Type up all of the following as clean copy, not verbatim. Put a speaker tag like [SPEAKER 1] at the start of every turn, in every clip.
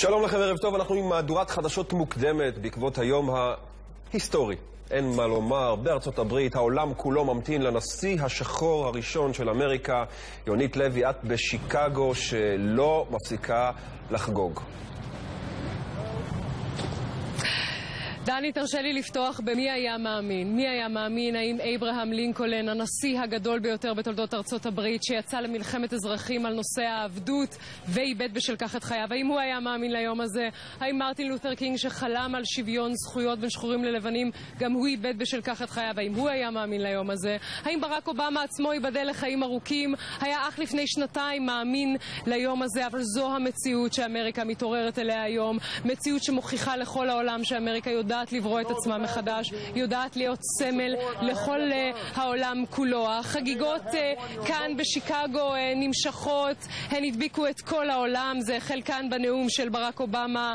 [SPEAKER 1] שלום לכם, ערב טוב. אנחנו עם מהדורת חדשות מוקדמת בעקבות היום ההיסטורי. אין מה לומר, בארצות הברית העולם כולו ממתין לנשיא השחור הראשון של אמריקה. יונית לוי, את בשיקגו שלא מפסיקה לחגוג.
[SPEAKER 2] דני, תרשה לי לפתוח במי היה מאמין. מי היה מאמין? האם אברהם לינקולן, הנשיא הגדול ביותר בתולדות ארצות הברית, שיצא למלחמת אזרחים על נושא העבדות ואיבד בשל כך את חייו, האם הוא היה מאמין ליום הזה? האם מרטין לותר קינג, שחלם על שוויון זכויות בין שחורים ללבנים, גם הוא איבד בשל כך את חייו? האם הוא היה מאמין ליום הזה? האם ברק אובמה עצמו ייבדל לחיים ארוכים? היה אך לפני שנתיים מאמין ליום הזה, אבל זו המציאות שאמריקה מתעוררת אליה היום. מציאות שמוכיחה לכל העולם שאמריקה יודעת לברוא את עצמה מחדש, יודעת להיות סמל לכל העולם כולו. החגיגות כאן בשיקגו נמשכות, הן הדביקו את כל העולם. זה החל כאן בנאום של ברק אובמה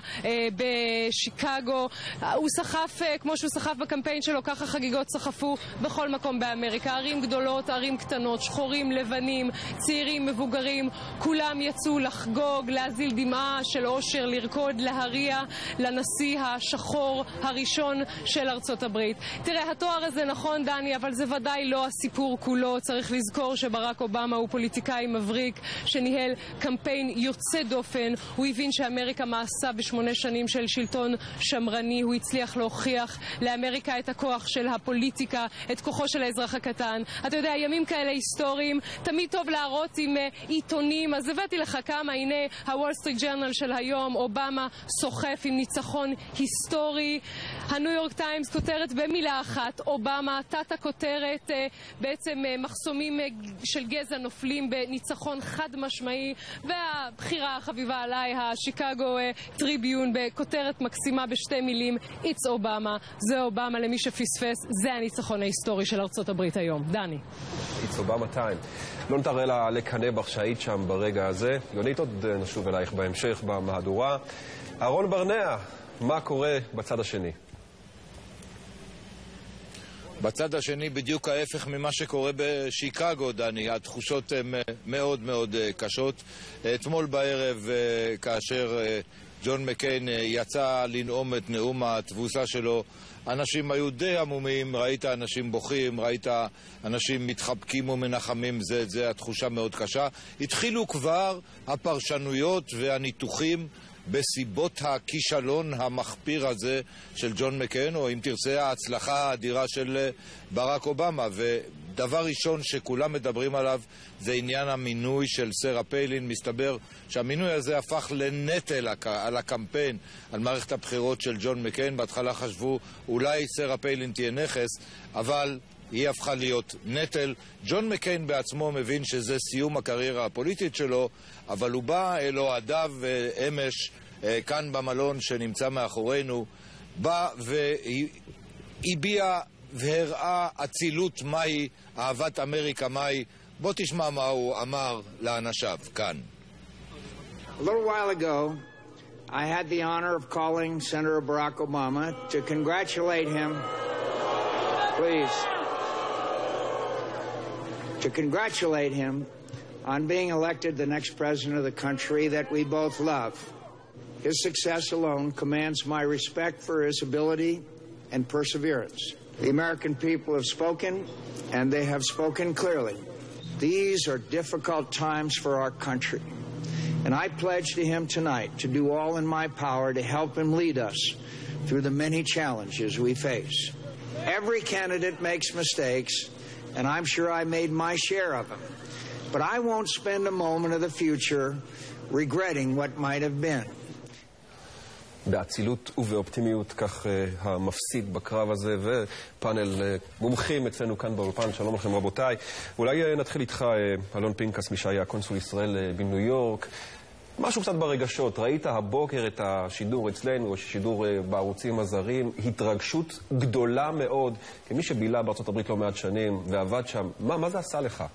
[SPEAKER 2] בשיקגו. הוא סחף, כמו שהוא סחף בקמפיין שלו, ככה חגיגות סחפו בכל מקום באמריקה. ערים גדולות, ערים קטנות, שחורים, לבנים, צעירים, מבוגרים, כולם יצאו לחגוג, להזיל דמעה של אושר, לרקוד, להריע לנשיא השחור הראשון של ארצות הברית. תראה, התואר הזה נכון, דני, אבל זה ודאי לא הסיפור כולו. צריך לזכור שברק אובמה הוא פוליטיקאי מבריק שניהל קמפיין יוצא דופן. הוא הבין שאמריקה מעשה ב8 שנים של שלטון שמרני. הוא הצליח להוכיח לאמריקה את הכוח של הפוליטיקה, את כוחו של האזרח הקטן. אתה יודע, ימים כאלה היסטוריים תמיד טוב להראות עם עיתונים, אז הבאתי לך כמה. הנה הוול סטריט ג'ורנל של היום, אובמה סוחף עם ניצחון היסטורי. הניו יורק טיימס כותרת במילה אחת, אובמה, תת הכותרת, בעצם מחסומים של גזע נופלים בניצחון חד משמעי. והבחירה החביבה עליי, השיקגו טריביון, בכותרת מקסימה בשתי מילים, It's אובמה. זה אובמה, למי שפספס, זה הניצחון ההיסטורי של ארצות הברית היום. דני.
[SPEAKER 1] It's אובמה time. לא נתראה לה לקנה בך שהיית שם ברגע הזה. יונית, עוד נשוב אלייך בהמשך במהדורה. אהרון ברנע, מה קורה בצד השני?
[SPEAKER 3] בצד השני בדיוק ההפך ממה שקורה בשיקגו, דני. התחושות הן מאוד מאוד קשות. אתמול בערב, כאשר ג'ון מקיין יצא לנאום את נאום התבוסה שלו, אנשים היו די עמומים, ראית אנשים בוכים, ראית אנשים מתחבקים ומנחמים, זה התחושה מאוד קשה. התחילו כבר הפרשנויות והניתוחים בסיבות הכישלון המחפיר הזה של ג'ון מקיין, או אם תרצה ההצלחה האדירה של ברק אובמה. ודבר ראשון שכולם מדברים עליו זה עניין המינוי של סרה פיילין. מסתבר שהמינוי הזה הפך לנטל על הקמפיין, על מערכת הבחירות של ג'ון מקיין. בהתחלה חשבו אולי סרה פיילין תהיה נכס, אבל היא הפכה להיות נטל. ג'ון מקיין בעצמו מבין שזה סיום הקריירה הפוליטית שלו, אבל הוא בא אל אוהדיו אמש כאן במלון שנמצא מאחורינו, בא והביע והראה אצילות מהי, אהבת אמריקה מהי. בוא תשמע מה הוא אמר לאנשיו כאן.
[SPEAKER 4] A little while ago, I had the honor of calling Senator Barack Obama to congratulate him. Please. To congratulate him on being elected the next president of the country that we both love. His success alone commands my respect for his ability and perseverance. The American people have spoken, and they have spoken clearly. These are difficult times for our country, and I pledge to him tonight to do all in my power to help him lead us through the many challenges we face. Every candidate makes mistakes, and I'm sure I made my share of them. But I won't spend a moment of the future regretting what might have been.
[SPEAKER 1] באצילות ובאופטימיות, כך המפסיד בקרב הזה, ופאנל מומחים אצלנו כאן באולפן. שלום לכם רבותיי. אולי נתחיל איתך, אלון פינקס, מי שהיה קונסול ישראל בניו יורק. משהו קצת ברגשות, ראית הבוקר את השידור אצלנו, השידור בערוצים הזרים, התרגשות גדולה מאוד, כמי שבילה בארצות הברית לא מעט שנים ועבד שם. מה זה עשה לך?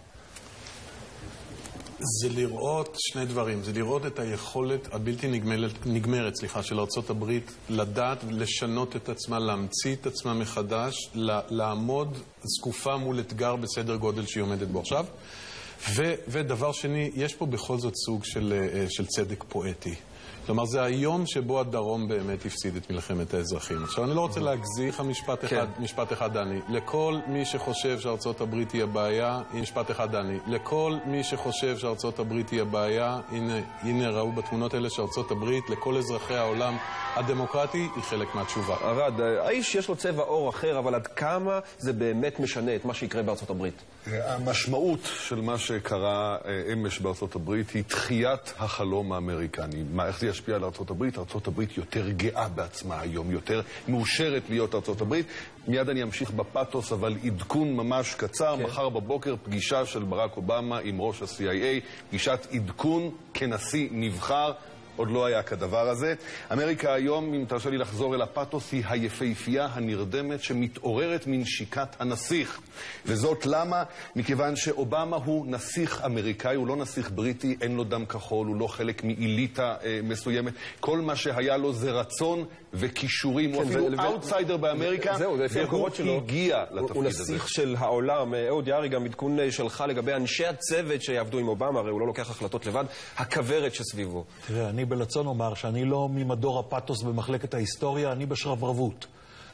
[SPEAKER 5] זה לראות שני דברים. זה לראות את היכולת הבלתי נגמרת, של ארצות הברית לדעת לשנות את עצמה, להמציא את עצמה מחדש, לעמוד זקופה מול אתגר בסדר גודל שהיא עומדת בו עכשיו. ודבר שני, יש פה בכל זאת סוג של צדק פואטי. כלומר, זה היום שבו הדרום באמת הפסיד את מלחמת האזרחים. עכשיו, אני לא רוצה להגזיך משפט אחד, דני. לכל מי שחושב שארצות הברית היא הבעיה, משפט אחד, דני. לכל מי שחושב שארצות הברית היא הבעיה, הנה ראו בתמונות האלה שארצות הברית, לכל אזרחי העולם הדמוקרטי, היא חלק מהתשובה.
[SPEAKER 1] ארד, האיש יש לו צבע עור אחר, אבל עד כמה זה באמת משנה את מה שיקרה בארצות הברית?
[SPEAKER 6] המשמעות של מה שקרה אמש בארצות הברית היא דחיית החלום האמריקני. איך זה ישפיע על ארצות הברית? ארצות הברית יותר גאה בעצמה היום, יותר מאושרת להיות ארצות הברית. מיד אני אמשיך בפאטוס, אבל עדכון ממש קצר. מחר בבוקר פגישה של ברק אובמה עם ראש ה-CIA, פגישת עדכון כנשיא נבחר. עוד לא היה כדבר הזה. אמריקה היום, אם תרשה לי לחזור אל הפאטוס, היא היפהפייה הנרדמת שמתעוררת מנשיקת הנסיך. וזאת למה? מכיוון שאובמה הוא נסיך אמריקאי, הוא לא נסיך בריטי, אין לו דם כחול, הוא לא חלק מאליטה מסוימת. כל מה שהיה לו זה רצון וכישורים. הוא אפילו אאוטסיידר באמריקה, והוא הגיע לתפקיד הזה.
[SPEAKER 1] הוא נסיך של העולם. אהוד יערי, גם עדכון שלך לגבי אנשי הצוות שיעבדו עם אובמה, הרי הוא לא לוקח החלטות לבד, הכברת שסביבו.
[SPEAKER 7] תראה, אני בלצון אומר שאני לא ממדור הפאטוס במחלקת ההיסטוריה, אני בשרברבות.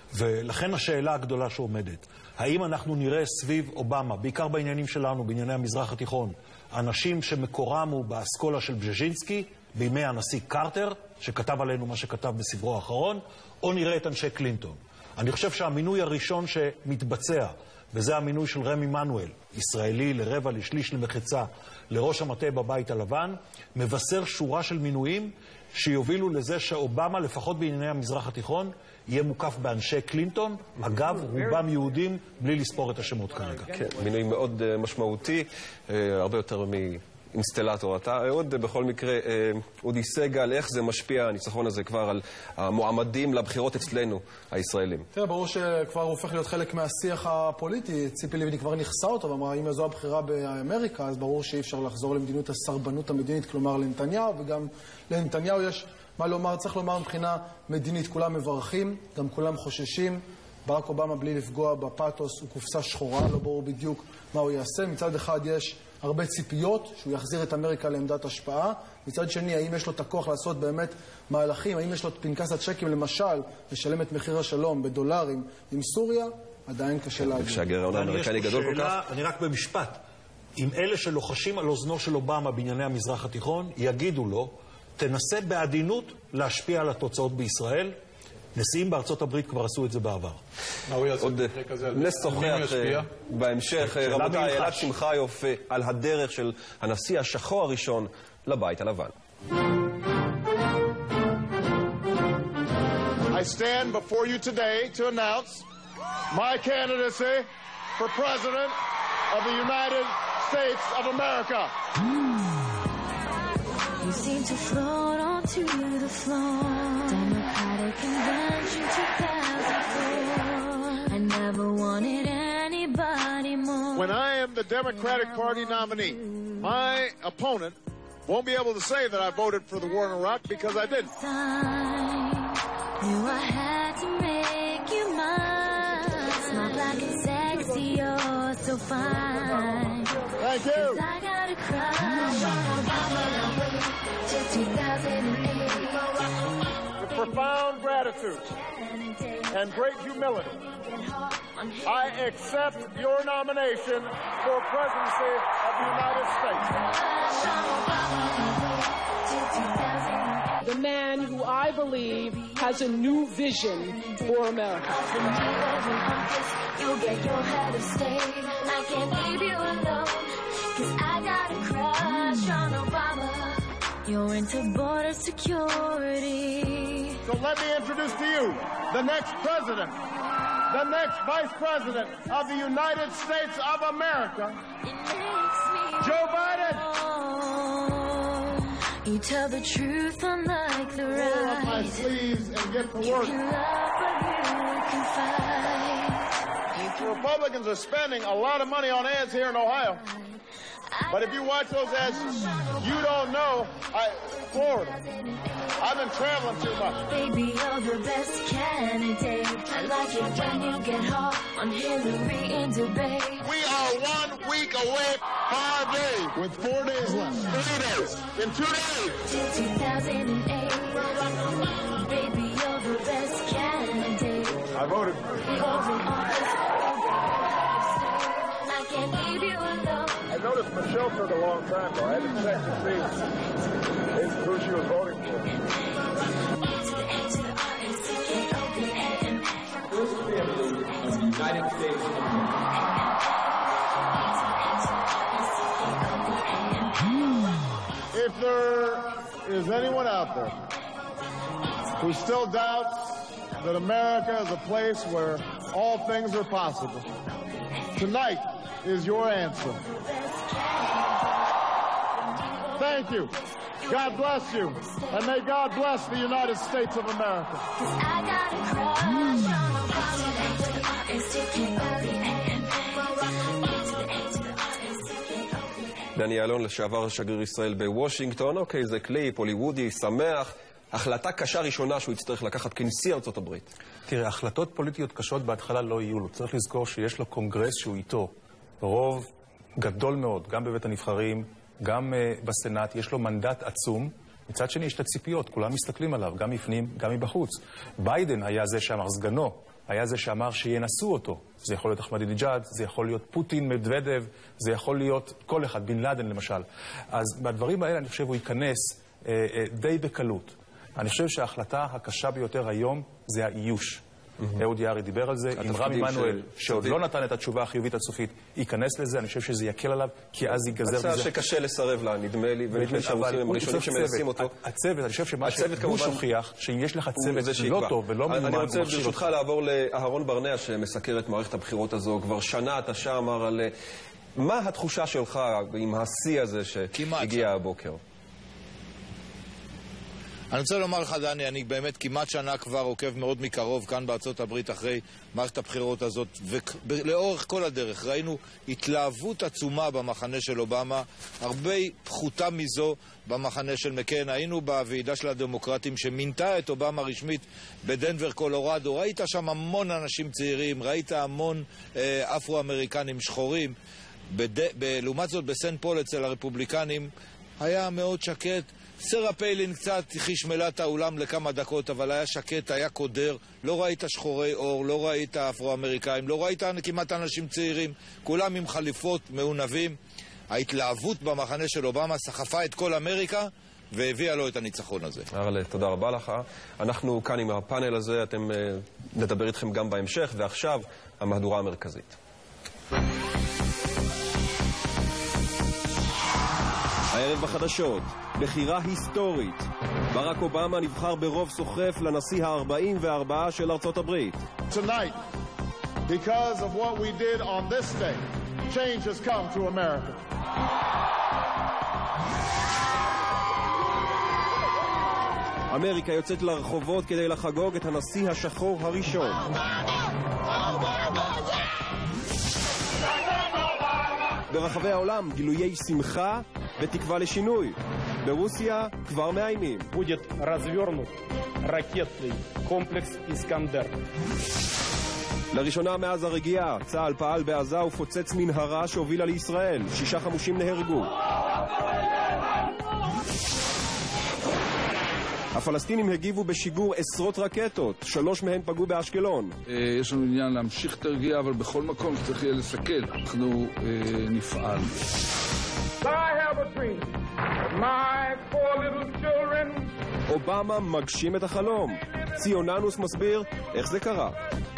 [SPEAKER 7] ולכן השאלה הגדולה שעומדת, האם אנחנו נראה סביב אובמה, בעיקר בעניינים שלנו, בענייני המזרח התיכון, אנשים שמקורם הוא באסכולה של בז'ז'ינסקי, בימי הנשיא קרטר, שכתב עלינו מה שכתב בספרו האחרון, או נראה את אנשי קלינטון. אני חושב שהמינוי הראשון שמתבצע, וזה המינוי של רמי מנואל, ישראלי לרבע, לשליש, למחצה, לראש המטה בבית הלבן, מבשר שורה של מינויים שיובילו לזה שאובמה, לפחות בענייני המזרח התיכון, יהיה מוקף באנשי קלינטון, אגב, רובם יהודים, בלי לספור את השמות כרגע.
[SPEAKER 1] כן, מינוי מאוד משמעותי, הרבה יותר אינסטלטור. אתה עוד בכל מקרה, אודי סגל, איך זה משפיע, הניצחון הזה כבר, על המועמדים לבחירות אצלנו, הישראלים?
[SPEAKER 8] תראה, ברור שכבר הוא הופך להיות חלק מהשיח הפוליטי. ציפי לבני כבר נכסה אותו, ואמרה, אם זו הבחירה באמריקה, אז ברור שאי אפשר לחזור למדיניות הסרבנות המדינית, כלומר לנתניהו, וגם לנתניהו יש מה לומר, צריך לומר מבחינה מדינית. כולם מברכים, גם כולם חוששים. ברק אובמה, בלי לפגוע בפאטוס, הוא קופסה שחורה, לא ברור בדיוק מה הוא יעשה. מצד אחד יש הרבה ציפיות שהוא יחזיר את אמריקה לעמדת השפעה. מצד שני, האם יש לו את הכוח לעשות באמת מהלכים? האם יש לו את פנקס הצ'קים, למשל, לשלם את מחיר השלום בדולרים עם סוריה? עדיין קשה להגיד.
[SPEAKER 1] כשהגירעון האמריקני גדול כל כך.
[SPEAKER 7] אני רק במשפט. אם אלה שלוחשים על אוזנו של אובמה בענייני המזרח התיכון, יגידו לו, תנסה בעדינות להשפיע על התוצאות בישראל. נשיאים בארצות הברית כבר עשו את זה בעבר.
[SPEAKER 1] עוד נשוחח בהמשך. רבותיי, אלעד שמחיוף על הדרך של הנשיא השחור הראשון לבית הלבן.
[SPEAKER 9] I stand before you today to announce my candidacy for President of the United States of America.
[SPEAKER 10] You seem to float onto the floor. Democratic Convention 2004. I never wanted anybody more.
[SPEAKER 9] When I am the Democratic Party nominee, my opponent won't be able to say that I voted for the war in Iraq because I didn't.
[SPEAKER 10] Knew I had to make you mine. Smile black and sexy, you're so fine.
[SPEAKER 9] Thank you.
[SPEAKER 10] I got a crush on Obama. Just 2008.
[SPEAKER 9] With profound gratitude and great humility, I accept your nomination for presidency of the United States.
[SPEAKER 11] The man who I believe has a new vision for America.
[SPEAKER 10] You'll get your head of state. I can't leave you alone, 'cause I got a crush on Obama. You're into border security.
[SPEAKER 9] So let me introduce to you the next president, the next vice president of the United States of America, Joe Biden.
[SPEAKER 10] You tell the truth unlike the right.
[SPEAKER 9] Roll up my sleeves and get to work.
[SPEAKER 10] You can love, but you can fight.
[SPEAKER 9] The Republicans are spending a lot of money on ads here in Ohio. But if you watch those ads, you don't know Florida. I've been traveling too much.
[SPEAKER 10] Baby, you're the best candidate. I like it when you get hot on Hillary in debate.
[SPEAKER 9] We are 1 week away, 5 days, with 4 days left. 3 days, in 2 days.
[SPEAKER 10] Till 2008. Baby, you're the best candidate.
[SPEAKER 9] I voted.
[SPEAKER 10] I can't leave you alone.
[SPEAKER 9] I noticed Michelle took a long time, though. I had to check to see who she was voting for.
[SPEAKER 12] United States of
[SPEAKER 9] If there is anyone out there who still doubts that America is a place where all things are possible, tonight is your answer. Thank you. God bless you. And may God bless the United States of America.
[SPEAKER 1] דני אלון, לשעבר שגריר ישראל בוושינגטון. אוקיי, זה קליפ, הוליוודי, שמח. החלטה קשה ראשונה שהוא יצטרך לקחת כנשיא ארצות הברית.
[SPEAKER 7] תראה, החלטות פוליטיות קשות בהתחלה לא יהיו לו. צריך לזכור שיש לו קונגרס שהוא איתו. רוב גדול מאוד, גם בבית הנבחרים, גם בסנאט. יש לו מנדט עצום. מצד שני, יש את הציפיות. כולם מסתכלים עליו, גם בפנים, גם מבחוץ. ביידן היה זה שאמר, סגנו, היה זה שאמר שינסו אותו. זה יכול להיות אחמדינג'אד, זה יכול להיות פוטין, מדוודב, זה יכול להיות כל אחד, בן לאדן למשל. אז בדברים האלה אני חושב הוא ייכנס די בקלות. אני חושב שההחלטה הקשה ביותר היום זה האיוש. אהוד יערי דיבר על זה, עם רם עמנואל, שעוד לא נתן את התשובה החיובית הסופית, ייכנס לזה, אני חושב שזה יקל עליו, כי אז ייגזר בזה.
[SPEAKER 1] הצעה שקשה לסרב לה, נדמה לי, ונדמה שהרוסים הם הראשונים שמנסים אותו.
[SPEAKER 7] הצוות, אני חושב שמה שבוש הוכיח, שאם יש לך צוות לא טוב ולא מיומן,
[SPEAKER 1] אני רוצה ברשותך לעבור לאהרון ברנע, שמסקר את מערכת הבחירות הזו. כבר שנה אתה שם, אמר על מה התחושה שלך עם השיא הזה שהגיע הבוקר?
[SPEAKER 3] אני רוצה לומר לך, דני, אני באמת כמעט שנה כבר עוקב מאוד מקרוב כאן בארצות הברית אחרי מערכת הבחירות הזאת, ולאורך כל הדרך ראינו התלהבות עצומה במחנה של אובמה, הרבה פחותה מזו במחנה של מקיין. היינו בוועידה של הדמוקרטים שמינתה את אובמה רשמית בדנבר, קולורדו. ראית שם המון אנשים צעירים, ראית המון אפרו-אמריקנים שחורים. לעומת זאת בסנט פול אצל הרפובליקנים היה מאוד שקט. סרה פיילין קצת חישמלה את האולם לכמה דקות, אבל היה שקט, היה קודר, לא ראית שחורי אור, לא ראית אפרו-אמריקאים, לא ראית כמעט אנשים צעירים, כולם עם חליפות מעונבים. ההתלהבות במחנה של אובמה סחפה את כל אמריקה והביאה לו את הניצחון הזה.
[SPEAKER 1] ארלה, תודה רבה לך. אנחנו כאן עם הפאנל הזה, נדבר איתכם גם בהמשך, ועכשיו המהדורה המרכזית. הערב בחדשות, בחירה היסטורית. ברק אובמה נבחר ברוב סוחף לנשיא ה-44 של ארצות הברית.
[SPEAKER 9] Tonight, because of what we did on this day, change has come to America.
[SPEAKER 1] אמריקה יוצאת לרחובות כדי לחגוג את הנשיא השחור הראשון. ברחבי העולם גילויי שמחה ותקווה לשינוי. ברוסיה כבר מאיימים.
[SPEAKER 13] будет развернут ракетный комплекс «Искандер».
[SPEAKER 1] לראשונה מאז הרגיעה, צה"ל פעל בעזה ופוצץ מנהרה שהובילה לישראל. 6 חמושים נהרגו. הפלסטינים הגיבו בשיגור עשרות רקטות, 3 מהן פגעו באשקלון.
[SPEAKER 14] יש לנו עניין להמשיך את הרגיעה, אבל בכל מקום שצריך יהיה לסכל, אנחנו נפעל.
[SPEAKER 9] I have a dream. My 4 little children.
[SPEAKER 1] אובמה מגשים את החלום. ציוננוס מסביר איך זה קרה.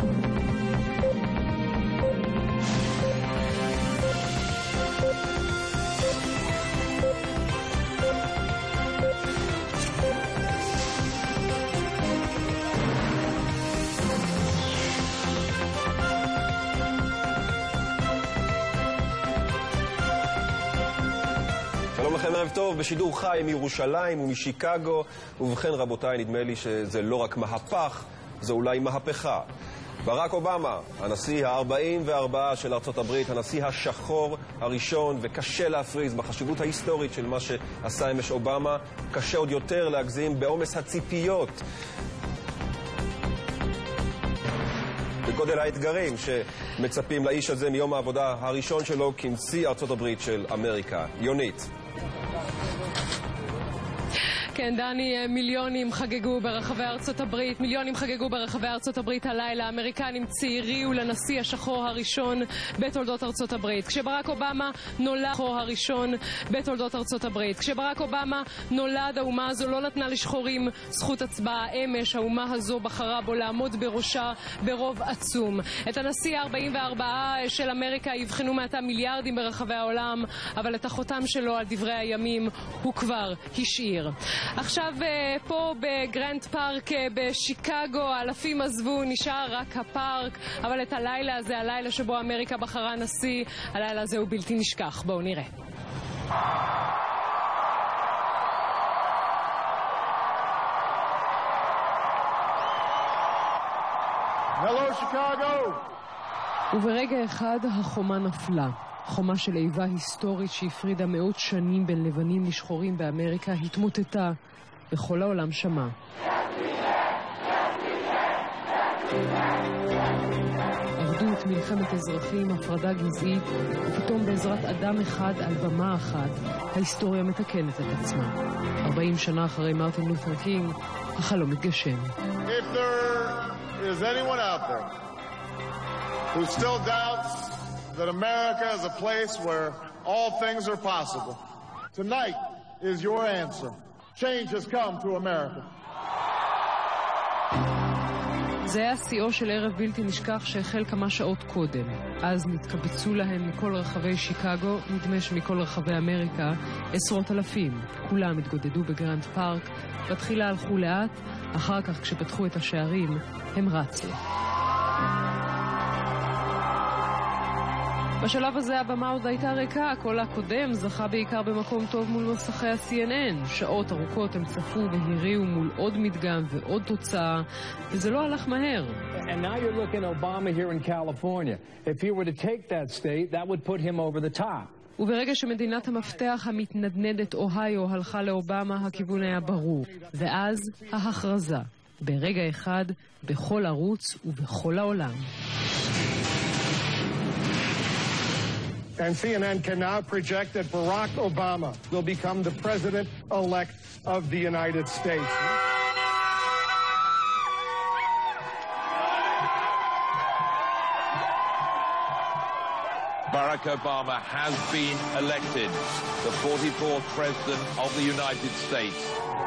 [SPEAKER 1] שלום לכם, ערב טוב, בשידור חי מירושלים ומשיקגו. ובכן רבותיי, נדמה לי שזה לא רק מהפך, זה אולי מהפכה. ברק אובמה, הנשיא ה-44 של ארצות הברית, הנשיא השחור הראשון, וקשה להפריז בחשיבות ההיסטורית של מה שעשה אמש אובמה, קשה עוד יותר להגזים בעומס הציפיות בגודל האתגרים שמצפים לאיש הזה מיום העבודה הראשון שלו כנשיא ארצות הברית של אמריקה. יונית.
[SPEAKER 2] כן, דני, מיליונים חגגו ברחבי ארצות הברית, הלילה. האמריקנים צעיריו לנשיא השחור הראשון בתולדות ארצות הברית. כשברק אובמה נולד, האומה הזו לא נתנה לשחורים זכות הצבעה. אמש האומה הזו בחרה בו לעמוד בראשה ברוב עצום. את הנשיא ה-44 של אמריקה יבחנו מעתה מיליארדים ברחבי העולם, אבל את החותם שלו על דברי הימים הוא כבר השאיר. עכשיו פה בגרנד פארק בשיקגו, אלפים עזבו, נשאר רק הפארק, אבל את הלילה הזה, הלילה שבו אמריקה בחרה נשיא, הלילה הזה הוא בלתי נשכח. בואו נראה.
[SPEAKER 9] Hello, Chicago.
[SPEAKER 2] וברגע אחד החומה נפלה. חומה של איבה היסטורית שהפרידה מאות שנים בין לבנים לשחורים באמריקה התמוטטה, וכל העולם שמע. עבדות, מלחמת אזרחים, הפרדה גזעית, ופתאום בעזרת אדם אחד על במה אחת, ההיסטוריה מתקנת את עצמה. 40 שנה אחרי מרטין לותר קינג, החלום מתגשם.
[SPEAKER 9] If there is anyone out there who still doubts that America is a place where all things are possible, tonight is your answer. Change has come to America.
[SPEAKER 2] זה היה שיאו של ערב בלתי נשכח שהחל כמה שעות קודם. אז נתקבצו להם מכל רחבי שיקגו, נדמה שמכל רחבי אמריקה, עשרות אלפים. כולם התגודדו בגרנד פארק, בתחילה הלכו לאט, אחר כך כשפתחו את השערים, הם רצו. בשלב הזה הבמה עוד הייתה ריקה, הקול הקודם זכה בעיקר במקום טוב מול מסכי ה-CNN. שעות ארוכות הם צפו והריעו מול עוד מדגם ועוד תוצאה, וזה לא הלך מהר.
[SPEAKER 12] And now you're looking at Obama here in California. If he were to take that state, that would put him over the top.
[SPEAKER 2] וברגע שמדינת המפתח המתנדנדת אוהיו הלכה לאובמה, הכיוון היה ברור. ואז ההכרזה. ברגע אחד, בכל ערוץ ובכל העולם.
[SPEAKER 9] And CNN can now project that Barack Obama will become the president-elect of the United States.
[SPEAKER 3] Barack Obama has been elected the 44th President of the United States.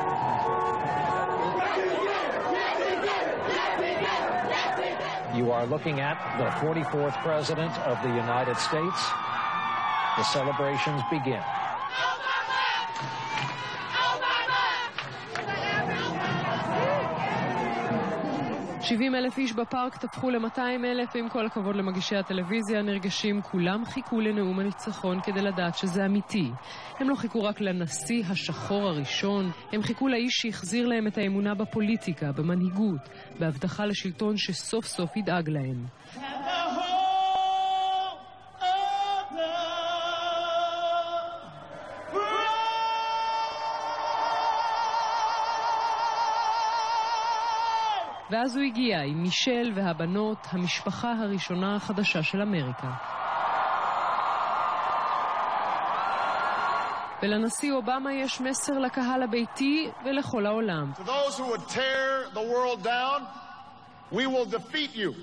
[SPEAKER 12] You are looking at the 44th President of the United States. The celebrations begin.
[SPEAKER 2] 70,000 איש בפארק תפחו ל-200,000, ועם כל הכבוד למגישי הטלוויזיה הנרגשים, כולם חיכו לנאום הניצחון כדי לדעת שזה אמיתי. הם לא חיכו רק לנשיא השחור הראשון, הם חיכו לאיש שהחזיר להם את האמונה בפוליטיקה, במנהיגות, בהבטחה לשלטון שסוף סוף ידאג להם. ואז הוא הגיע עם מישל והבנות, המשפחה הראשונה החדשה של אמריקה. ולנשיא אובמה יש מסר לקהל הביתי ולכל העולם.
[SPEAKER 9] To those who would tear the world down, we will defeat you.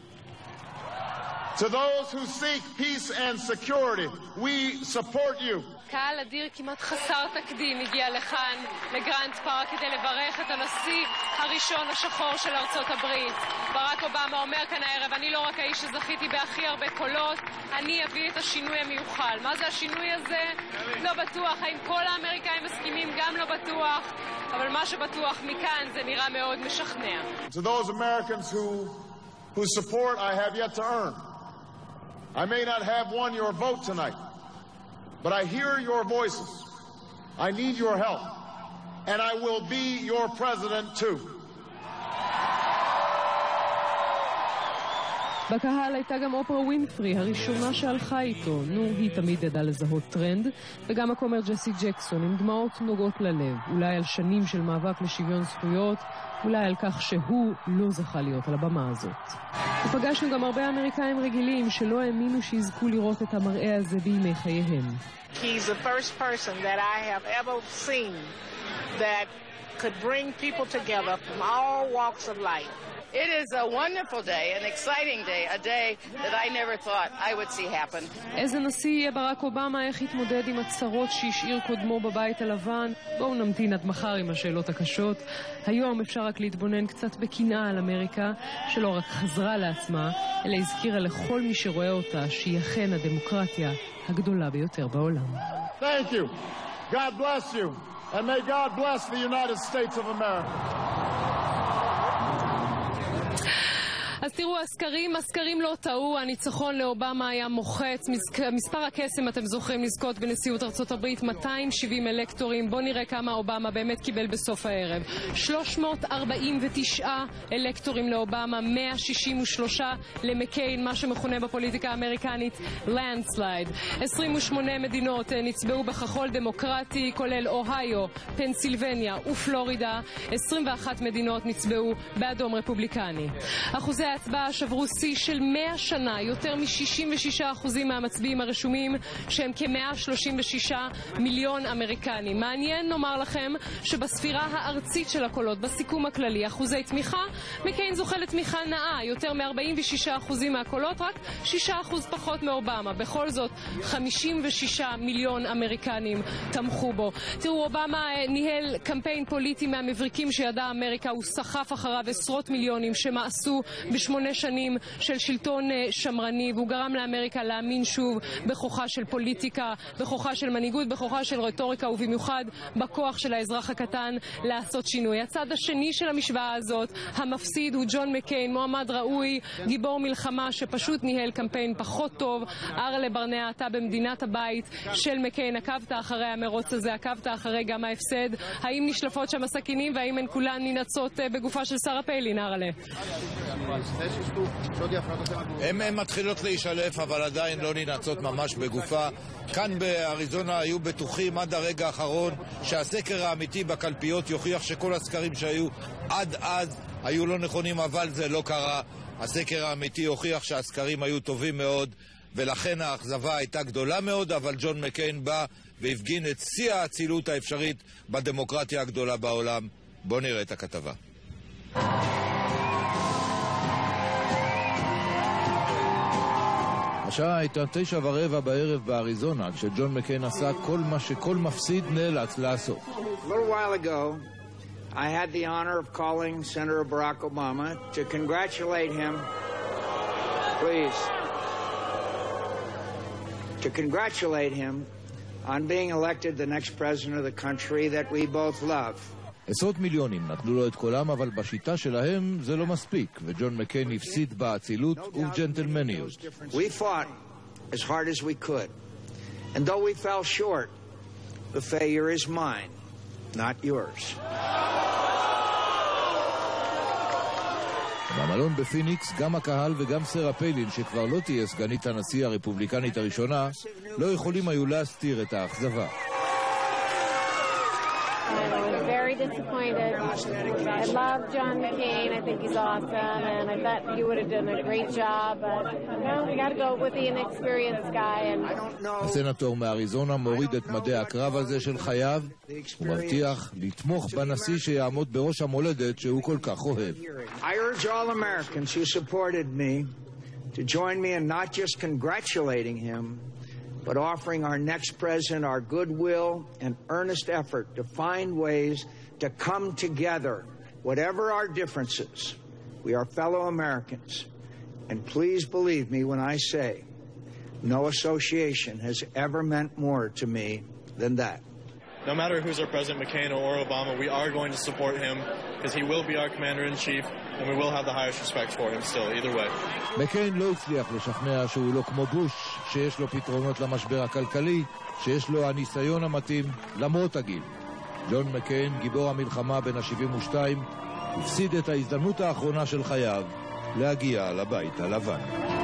[SPEAKER 9] To those who seek peace and security, we support you.
[SPEAKER 2] קהל אדיר כמעט חסר תקדים הגיע לכאן, לגרנד פארק, כדי לברך את הנשיא הראשון השחור של ארצות הברית. ברק אובמה אומר כאן הערב, אני לא רק האיש שזכיתי בהכי הרבה קולות, אני אביא את השינוי המיוחל. מה זה השינוי הזה? לא בטוח. האם כל האמריקאים מסכימים? גם לא בטוח. אבל מה שבטוח מכאן זה נראה מאוד משכנע.
[SPEAKER 9] To those Americans whose support I have yet to earn. I may not have won your vote tonight, but I hear your voices. I need your help, and I will be your president too.
[SPEAKER 2] בקהל הייתה גם אופרה ווינפרי, הראשונה שהלכה איתו. היא תמיד ידעה לזהות טרנד, וגם הכומר ג'סי ג'קסון עם דמעות נוגעות ללב, אולי על שנים של מאבק לשוויון זכויות, אולי על כך שהוא לא זכה להיות על הבמה הזאת. ופגשנו גם הרבה אמריקאים רגילים שלא האמינו שיזכו לראות את המראה הזה בימי חייהם.
[SPEAKER 15] He's the first person that I have ever seen that could bring people together from all walks of life.
[SPEAKER 16] It is a wonderful day, an exciting day, a day that I never thought I would see happen.
[SPEAKER 2] איזה נשיא יהיה ברק אובמה, איך יתמודד עם הצרות שהשאיר קודמו בבית הלבן? בואו נמתין עד מחר עם השאלות הקשות. היום אפשר רק להתבונן קצת בקנאה על אמריקה, שלא רק חזרה לעצמה, אלא הזכירה לכל מי שרואה אותה שהיא אכן הדמוקרטיה הגדולה ביותר בעולם.
[SPEAKER 9] Thank you. God bless you. And may God bless the United States of America.
[SPEAKER 2] אז תראו, הסקרים לא טעו, הניצחון לאובמה היה מוחץ, מספר הקסם, אתם זוכרים, לזכות בנשיאות ארצות הברית, 270 אלקטורים. בואו נראה כמה אובמה באמת קיבל בסוף הערב. 349 אלקטורים לאובמה, 163 למקיין, מה שמכונה בפוליטיקה האמריקנית לנדסלייד. 28 מדינות נצבעו בכחול דמוקרטי, כולל אוהיו, פנסילבניה ופלורידה. 21 מדינות נצבעו באדום רפובליקני. אחוזי ההצבעה שברו שיא של 100 שנה, יותר מ-66% מהמצביעים הרשומים, שהם כ-136 מיליון אמריקנים. מעניין נאמר לכם שבספירה הארצית של הקולות, בסיכום הכללי, אחוזי תמיכה, מקיין זוכה לתמיכה נאה, יותר מ-46% מהקולות, רק 6% פחות מאובמה. בכל זאת, 56 מיליון אמריקנים תמכו בו. תראו, אובמה ניהל קמפיין פוליטי מהמבריקים שידעה אמריקה, הוא סחף אחריו עשרות מיליונים שמאסו ב8 שנים של שלטון שמרני, והוא גרם לאמריקה להאמין שוב בכוחה של פוליטיקה, בכוחה של מנהיגות, בכוחה של רטוריקה, ובמיוחד בכוח של האזרח הקטן לעשות שינוי. הצד השני של המשוואה הזאת, המפסיד, הוא ג'ון מקיין, מועמד ראוי, גיבור מלחמה שפשוט ניהל קמפיין פחות טוב. ארלה ברנע, אתה במדינת הבית של מקיין, עקבת אחרי המרוץ הזה, עקבת אחרי גם ההפסד. האם נשלפות שם הסכינים והאם הן כולן ננצות בגופה של שרה פיילין, ארלה?
[SPEAKER 3] הן מתחילות להישלף, אבל עדיין לא ננצות ממש בגופה. כאן באריזונה היו בטוחים עד הרגע האחרון שהסקר האמיתי בקלפיות יוכיח שכל הסקרים שהיו עד אז היו לא נכונים, אבל זה לא קרה. הסקר האמיתי הוכיח שהסקרים היו טובים מאוד, ולכן האכזבה הייתה גדולה מאוד, אבל ג'ון מקיין בא והפגין את שיא האצילות האפשרית בדמוקרטיה הגדולה בעולם. בואו נראה את הכתבה. השעה הייתה 9:15 בערב באריזונה, כשג'ון מקיין עשה כל מה שכל מפסיד נאלץ לעשות.
[SPEAKER 4] A little while ago, I had the honor of calling Senator Barack Obama to congratulate him, please, to congratulate him on being elected the next president of the country that we both love.
[SPEAKER 3] עשרות מיליונים נתנו לו את קולם, אבל בשיטה שלהם זה לא מספיק, וג'ון מקיין הפסיד באצילות ובג'נטלמניות.
[SPEAKER 4] We fought as hard as we could, and though we fell short, the failure is mine, not yours.
[SPEAKER 3] במלון בפיניקס, גם הקהל וגם שרה פיילין, שכבר לא תהיה סגנית הנשיא הרפובליקנית הראשונה, לא יכולים היו להסתיר את האכזבה.
[SPEAKER 17] Very disappointed. I love John McCain. I think he's awesome, and I thought he would have done a great job. But we got to go with the inexperienced guy.
[SPEAKER 3] הסנטור מאריזונה מוריד את מדי הקרב הזה של חייו, ומבטיח לתמוך בנשיא שיעמוד בראש המולדת שהוא כל כך אוהב.
[SPEAKER 4] I urge all Americans who supported me to join me in not just congratulating him, but offering our next president our goodwill and earnest effort to find ways to come together, whatever our differences. We are fellow Americans, and please believe me when I say no association has ever meant more to me than that.
[SPEAKER 18] No matter who's our president, McCain or Obama, we are going to support him because he will be our commander-in-chief, and we will have the highest respect for him still, either way.
[SPEAKER 3] מקיין לא הצליח לשכנע שהוא לא כמו בוש, שיש לו פתרונות למשבר הכלכלי, שיש לו הניסיון המתאים למרות הגיל. ג'ון מקיין, גיבור המלחמה בן ה-72, הפסיד את ההזדמנות האחרונה של חייו להגיע לבית הלבן.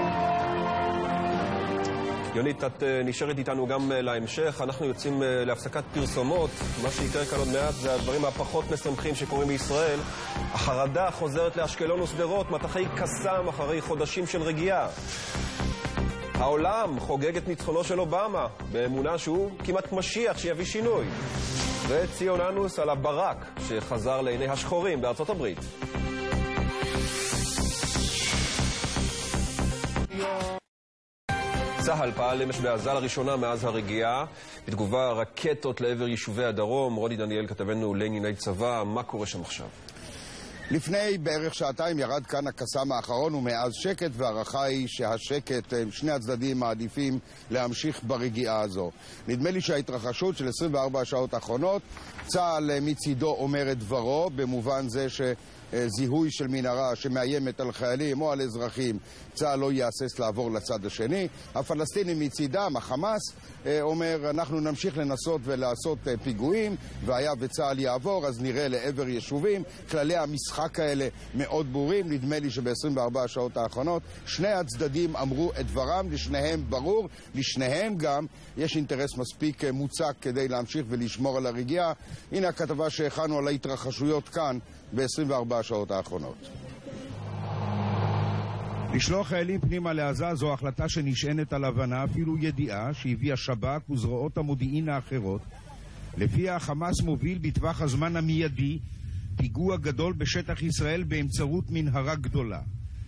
[SPEAKER 1] יונית, את נשארת איתנו גם להמשך. אנחנו יוצאים להפסקת פרסומות. מה שיקרה כאן עוד מעט זה הדברים הפחות משמחים שקורים בישראל. החרדה חוזרת לאשקלון ושדרות, מטחי קסאם אחרי חודשים של רגיעה. העולם חוגג את ניצחונו של אובמה, באמונה שהוא כמעט משיח שיביא שינוי. וציון אנוס על הברק שחזר לעיני השחורים בארצות הברית. צהל פעל אמש בעזה לראשונה מאז הרגיעה. בתגובה רקטות לעבר יישובי הדרום. רודי דניאל כתבנו לענייני צבא, מה קורה שם עכשיו?
[SPEAKER 19] לפני בערך שעתיים ירד כאן הקסאם האחרון ומאז שקט, והערכה היא שהשקט, שני הצדדים מעדיפים להמשיך ברגיעה הזו. נדמה לי שההתרחשות של 24 השעות האחרונות, צה"ל מצידו אומר את דברו, במובן זה שזיהוי של מנהרה שמאיימת על חיילים או על אזרחים, צה"ל לא יאסס לעבור לצד השני. הפלסטינים מצידם, החמאס, אומר אנחנו נמשיך לנסות ולעשות פיגועים, והיה וצה"ל יעבור אז נראה לעבר יישובים. כללי המשחק האלה מאוד ברורים. נדמה לי שב-24 השעות האחרונות שני הצדדים אמרו את דברם, לשניהם ברור, לשניהם גם יש אינטרס מספיק מוצק כדי להמשיך ולשמור על הרגיעה. הנה הכתבה שהכנו על ההתרחשויות כאן ב-24 השעות האחרונות. לשלוח חיילים פנימה לעזה זו החלטה שנשענת על הבנה, אפילו ידיעה, שהביאה שב"כ וזרועות המודיעין האחרות, לפיה החמאס מוביל בטווח הזמן המיידי פיגוע גדול בשטח ישראל באמצעות מנהרה גדולה.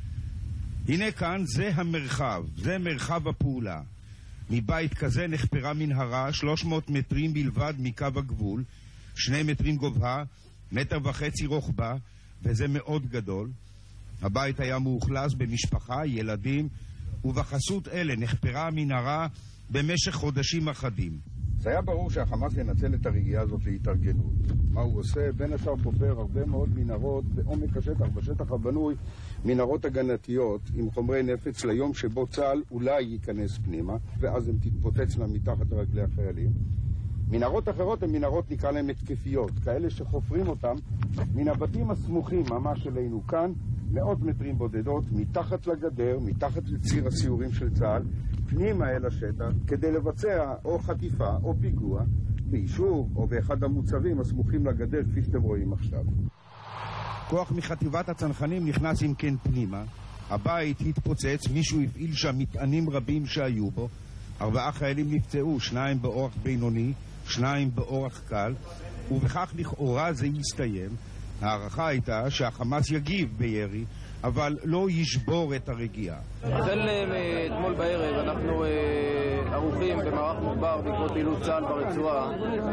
[SPEAKER 19] הנה כאן, זה המרחב, זה מרחב הפעולה. מבית כזה נחפרה מנהרה 300 מטרים בלבד מקו הגבול, 2 מטרים גובהה, 1.5 מטר רוחבה, וזה מאוד גדול. הבית היה מאוכלס במשפחה, ילדים, ובחסות אלה נחפרה המנהרה במשך חודשים אחדים. זה היה ברור שהחמאס ינצל את הרגיעה הזאת להתארגנות. מה הוא עושה? בין השאר פופר הרבה מאוד מנהרות בעומק השטח, בשטח הבנוי, מנהרות הגנתיות עם חומרי נפץ ליום שבו צה"ל אולי ייכנס פנימה, ואז הם תתפוצצנה מתחת לרגלי החיילים. מנהרות אחרות הן מנהרות, נקרא להן התקפיות, כאלה שחופרים אותם מן הבתים הסמוכים ממש אלינו כאן, 100 מטרים בודדות, מתחת לגדר, מתחת לציר הסיורים של צה"ל, פנימה אל השטח, כדי לבצע או חטיפה או פיגוע ביישוב או באחד המוצבים הסמוכים לגדר, כפי שאתם רואים עכשיו. כוח מחטיבת הצנחנים נכנס עם כן פנימה, הבית התפוצץ, מישהו הפעיל שם מטענים רבים שהיו בו, 4 חיילים נפצעו, 2 באורח בינוני, 2 באורח קל, ובכך לכאורה זה יסתיים. הערכה הייתה שהחמאס יגיב בירי, אבל לא ישבור את הרגיעה.
[SPEAKER 20] החל אתמול בערב אנחנו ערוכים במערך מוגבר בעקבות פעילות צה"ל ברצועה,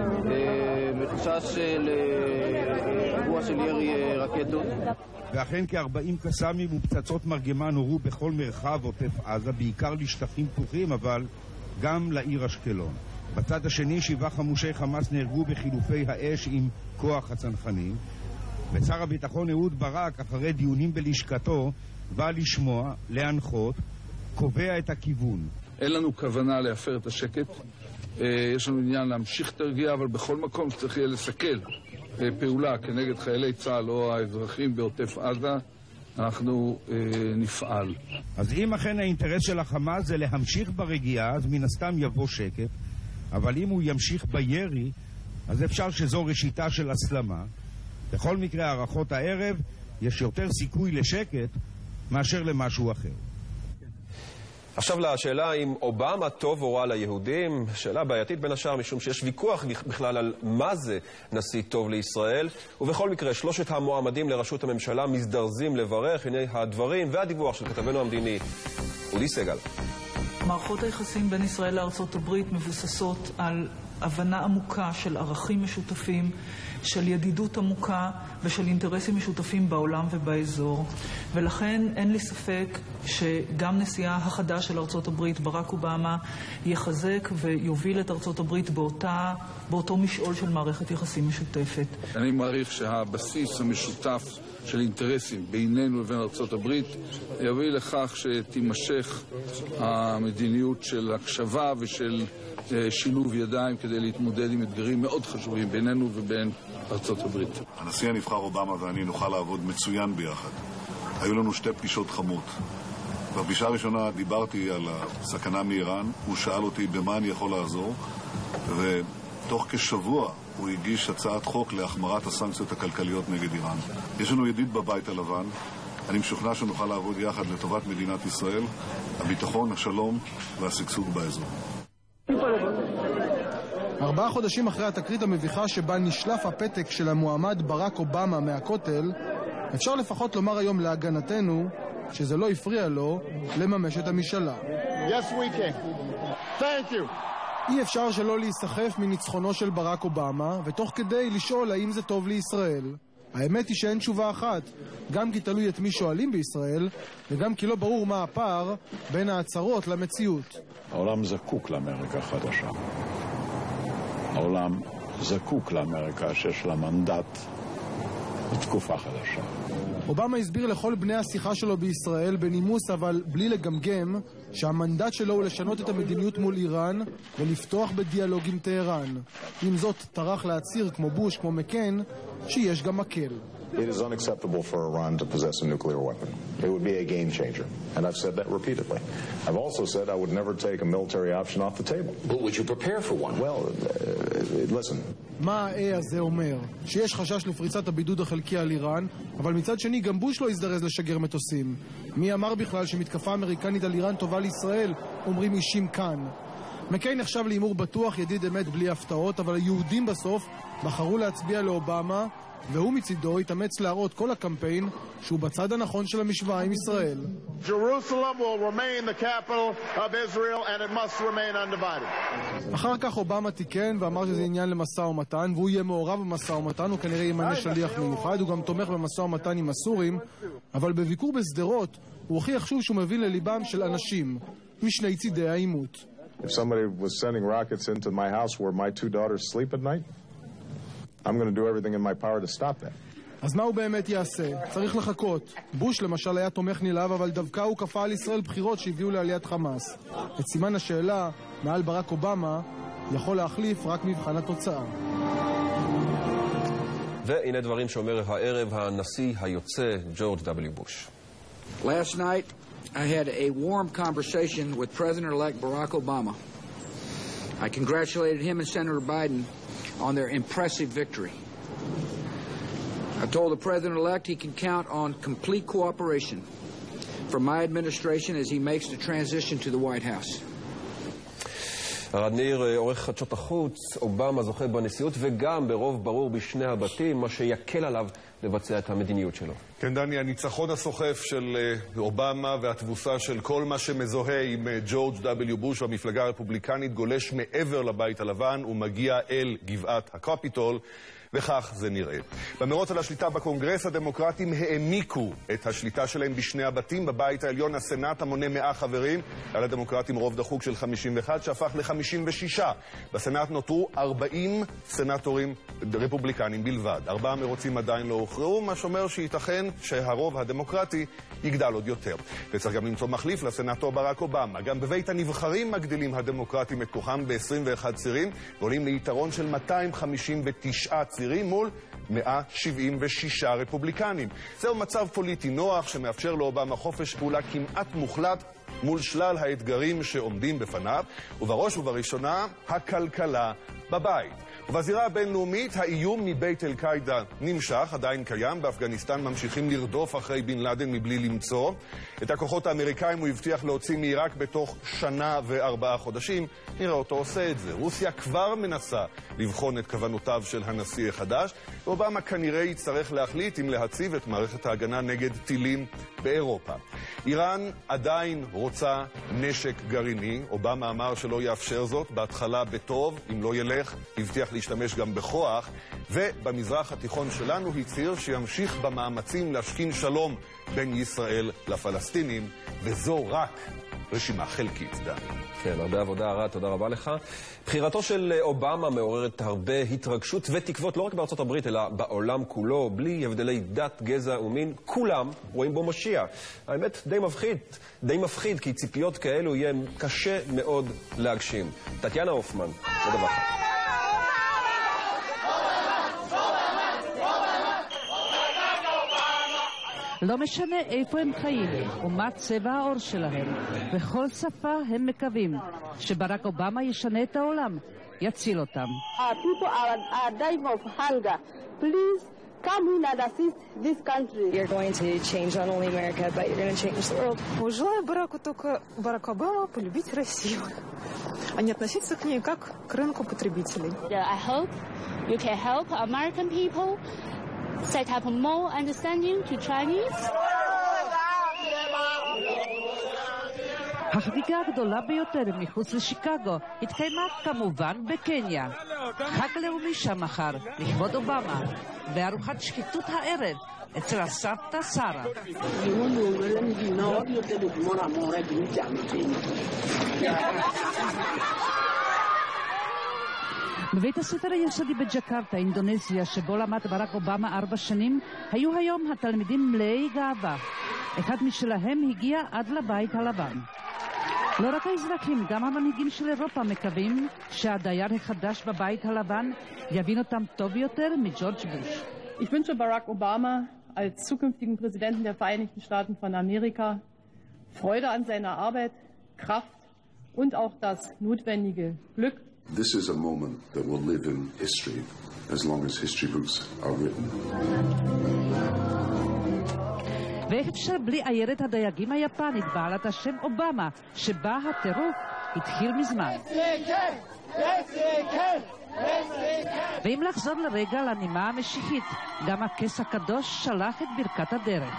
[SPEAKER 20] מחשש של אירוע של ירי רקטות.
[SPEAKER 19] ואכן כ-40 קסאמים ופצצות מרגמה נורו בכל מרחב עוטף עזה, בעיקר לשטחים פתוחים, אבל גם לעיר אשקלון. בצד השני 7 חמושי חמאס נהרגו בחילופי האש עם כוח הצנחנים, ושר הביטחון אהוד ברק, אחרי דיונים בלשכתו, בא לשמוע, להנחות, קובע את הכיוון.
[SPEAKER 14] אין לנו כוונה להפר את השקט, יש לנו עניין להמשיך את הרגיעה, אבל בכל מקום שצריך יהיה לסכל פעולה כנגד חיילי צה"ל או האזרחים בעוטף עזה, אנחנו נפעל. אז אם אכן האינטרס של החמאס זה להמשיך ברגיעה, אז מן הסתם יבוא שקט, אבל אם הוא ימשיך בירי, אז אפשר שזו ראשיתה של הסלמה. בכל מקרה, הערכות הערב, יש יותר סיכוי לשקט מאשר למשהו אחר.
[SPEAKER 1] עכשיו לשאלה אם אובמה טוב או רע ליהודים, שאלה בעייתית בין השאר משום שיש ויכוח בכלל על מה זה נשיא טוב לישראל, ובכל מקרה 3 המועמדים לראשות הממשלה מזדרזים לברך. הנה הדברים והדיווח של כתבנו המדיני אודי סגל.
[SPEAKER 21] מערכות היחסים בין ישראל לארצות הברית מבוססות על הבנה עמוקה של ערכים משותפים, של ידידות עמוקה ושל אינטרסים משותפים בעולם ובאזור. ולכן אין לי ספק שגם נשיאה החדש של ארצות הברית, ברק אובמה, יחזק ויוביל את ארצות הברית באותו משעול של מערכת יחסים משותפת.
[SPEAKER 14] אני מעריך שהבסיס המשותף של אינטרסים בינינו לבין ארצות הברית יביא לכך שתימשך המדיניות של הקשבה ושל שילוב ידיים כדי להתמודד עם אתגרים מאוד חשובים בינינו ובין ארצות הברית.
[SPEAKER 22] הנשיא הנבחר אובמה ואני נוכל לעבוד מצוין ביחד.
[SPEAKER 5] היו לנו שתי פגישות חמות. בפגישה הראשונה דיברתי על הסכנה מאיראן, הוא שאל אותי במה אני יכול לעזור, ותוך כשבוע הוא הגיש הצעת חוק להחמרת הסנקציות הכלכליות נגד איראן. יש לנו ידיד בבית הלבן, אני משוכנע שנוכל לעבוד יחד לטובת מדינת ישראל, הביטחון, השלום והשגשוג באזור.
[SPEAKER 8] 4 חודשים אחרי התקרית המביכה שבה נשלף הפתק של המועמד ברק אובמה מהכותל, אפשר לפחות לומר היום להגנתנו שזה לא הפריע לו לממש את המשאלה.
[SPEAKER 9] Yes, we can. Thank you.
[SPEAKER 8] אי אפשר שלא להיסחף מניצחונו של ברק אובמה, ותוך כדי לשאול האם זה טוב לישראל. האמת היא שאין תשובה אחת, גם כי תלוי את מי שואלים בישראל, וגם כי לא ברור מה הפער בין ההצהרות למציאות.
[SPEAKER 22] העולם זקוק לאמריקה חדשה. העולם זקוק לאמריקה שיש לה מנדט לתקופה חדשה.
[SPEAKER 8] אובמה הסביר לכל בני השיחה שלו בישראל בנימוס אבל בלי לגמגם שהמנדט שלו הוא לשנות את המדיניות מול איראן ולפתוח בדיאלוג עם טהרן. עם זאת טרח להצהיר כמו בוש, כמו מקיין, שיש גם מקל.
[SPEAKER 23] It is unacceptable for Iran to possess a nuclear weapon. It would be a game changer. And I've said that repeatedly. I've also said I would never take a military option off the table. But would you prepare for one? Well, listen.
[SPEAKER 8] מה ה-A הזה אומר? שיש חשש לפריצת הבידוד החלקי על איראן, אבל מצד שני גם בוש לא הזדרז לשגר מטוסים. מי אמר בכלל שמתקפה אמריקנית על איראן טובה לישראל? אומרים אישים כאן. מקיין נחשב לאימור בטוח, ידיד אמת בלי הפתעות, אבל היהודים בסוף בחרו להצביע לאובמה, והוא מצידו התאמץ להראות כל הקמפיין שהוא בצד הנכון של המשוואה עם ישראל.
[SPEAKER 9] Jerusalem will remain the capital of Israel and it must remain undivided.
[SPEAKER 8] אחר כך אובמה תיקן ואמר שזה עניין למשא ומתן, והוא יהיה מעורב במשא ומתן, הוא כנראה ימנה שליח מיוחד, הוא גם תומך במשא ומתן עם הסורים, אבל בביקור בסדרות הוא הוכיח שוב שהוא מביא לליבם של אנשים משני צידי העימות.
[SPEAKER 23] If somebody was sending rockets into my house where my 2 daughters sleep at night, I'm going to do everything in my power to stop that.
[SPEAKER 8] אז מה הוא באמת יעשה? צריך לחכות. בוש למשל היה תומך נלהב, אבל דווקא הוא כפה על ישראל בחירות שהביאו לעליית חמאס. את סימן השאלה, מעל ברק אובמה, יכול להחליף רק מבחן התוצאה.
[SPEAKER 1] והנה דברים שאומר הערב הנשיא היוצא ג'ורג' W. בוש.
[SPEAKER 24] Last night I had a warm conversation with President-elect Barack Obama. I congratulated him and Senator Biden on their impressive victory. I told the President-elect he can count on complete cooperation from my administration as he makes the transition to the White House.
[SPEAKER 1] ארד ניר, עורך חדשות החוץ, אובמה זוכה בנשיאות וגם ברוב ברור בשני הבתים, מה שיקל עליו לבצע את המדיניות שלו.
[SPEAKER 6] כן, דני, הניצחון הסוחף של אובמה והתבוסה של כל מה שמזוהה עם ג'ורג' W. בוש והמפלגה הרפובליקנית גולש מעבר לבית הלבן ומגיע אל גבעת הקפיטול, וכך זה נראה. במרוץ על השליטה בקונגרס הדמוקרטים העמיקו את השליטה שלהם בשני הבתים. בבית העליון הסנאט המונה 100 חברים, על הדמוקרטים רוב דחוק של 51 שהפך ל-56. בסנאט נותרו 40 סנאטורים רפובליקנים בלבד. 4 מרוצים עדיין לא הוכרעו, מה שאומר שייתכן שהרוב הדמוקרטי יגדל עוד יותר. וצריך גם למצוא מחליף לסנאטור ברק אובמה. גם בבית הנבחרים מגדילים הדמוקרטים את כוחם ב-21 צירים, ועולים ליתרון של 259 צירים מול 176 רפובליקנים. זהו מצב פוליטי נוח שמאפשר לאובמה חופש פעולה כמעט מוחלט מול שלל האתגרים שעומדים בפניו, ובראש ובראשונה הכלכלה בבית. ובזירה הבינלאומית האיום מבית אל-קאידה נמשך, עדיין קיים. באפגניסטן ממשיכים לרדוף אחרי בן לאדן מבלי למצוא. את הכוחות האמריקאים הוא הבטיח להוציא מעיראק בתוך 1 שנה ו4 חודשים. נראה אותו עושה את זה. רוסיה כבר מנסה לבחון את כוונותיו של הנשיא החדש, ואובמה כנראה יצטרך להחליט אם להציב את מערכת ההגנה נגד טילים באירופה. איראן עדיין רוצה נשק גרעיני. אובמה אמר שלא יאפשר זאת, בהתחלה בטוב, אם לא ילך, הבטיח להשתמש גם בכוח, ובמזרח התיכון שלנו הצהיר שימשיך במאמצים להשכין שלום בין ישראל לפלסטינים, וזו רק רשימה חלקית, דני.
[SPEAKER 1] כן, הרבה עבודה רע, תודה רבה לך. בחירתו של אובמה מעוררת הרבה התרגשות ותקוות, לא רק בארצות הברית, אלא בעולם כולו, בלי הבדלי דת, גזע ומין, כולם רואים בו משיח. האמת די מפחיד, כי ציפיות כאלו יהיה קשה מאוד להגשים. טטיאנה הופמן, מדווחת.
[SPEAKER 7] לא משנה איפה הם חיים ומה צבע העור שלהם. בכל שפה הם מקווים שברק אובמה ישנה את העולם, יציל אותם.
[SPEAKER 10] People are dying of hunger. Please come in and assist this country.
[SPEAKER 11] You're going to change not only America, but you're going to change the world.
[SPEAKER 21] Желаю Бараку только Барак Обама полюбить Россию, а не относиться к ней как к рынку потребителей.
[SPEAKER 13] I hope you can help American people set up more understanding to Chinese.
[SPEAKER 7] החגיגה הגדולה ביותר מחוץ לשיקגו התקיימה כמובן בקניה. חג לאומי שם מחר, לכבוד אובמה, בארוחת שחיתות הערב אצל הסבתא שרה. בבית הספר היסודי בג'קרטה, אינדונזיה, שבו למד ברק אובמה 4 שנים, היו היום התלמידים מלאי גאווה. אחד משלהם הגיע עד לבית הלבן. לא רק האזרחים, גם המנהיגים של אירופה מקווים שהדייר החדש בבית הלבן יבין אותם טוב יותר מג'ורג' בוש.
[SPEAKER 25] Ich wünsche Barack Obama als zukünftigen Präsidenten der Vereinigten Staaten von Amerika Freude an seiner Arbeit, Kraft und auch das notwendige Glück.
[SPEAKER 26] This is a moment that will live in history as long as history books are written.
[SPEAKER 7] ואיך אפשר בלי עיירת הדייגים היפנית בעלת השם אובמה, שבה הטירוף התחיל מזמן. ואם לחזור לרגע לנימה המשיחית, גם הכס הקדוש שלח את ברכת הדרך.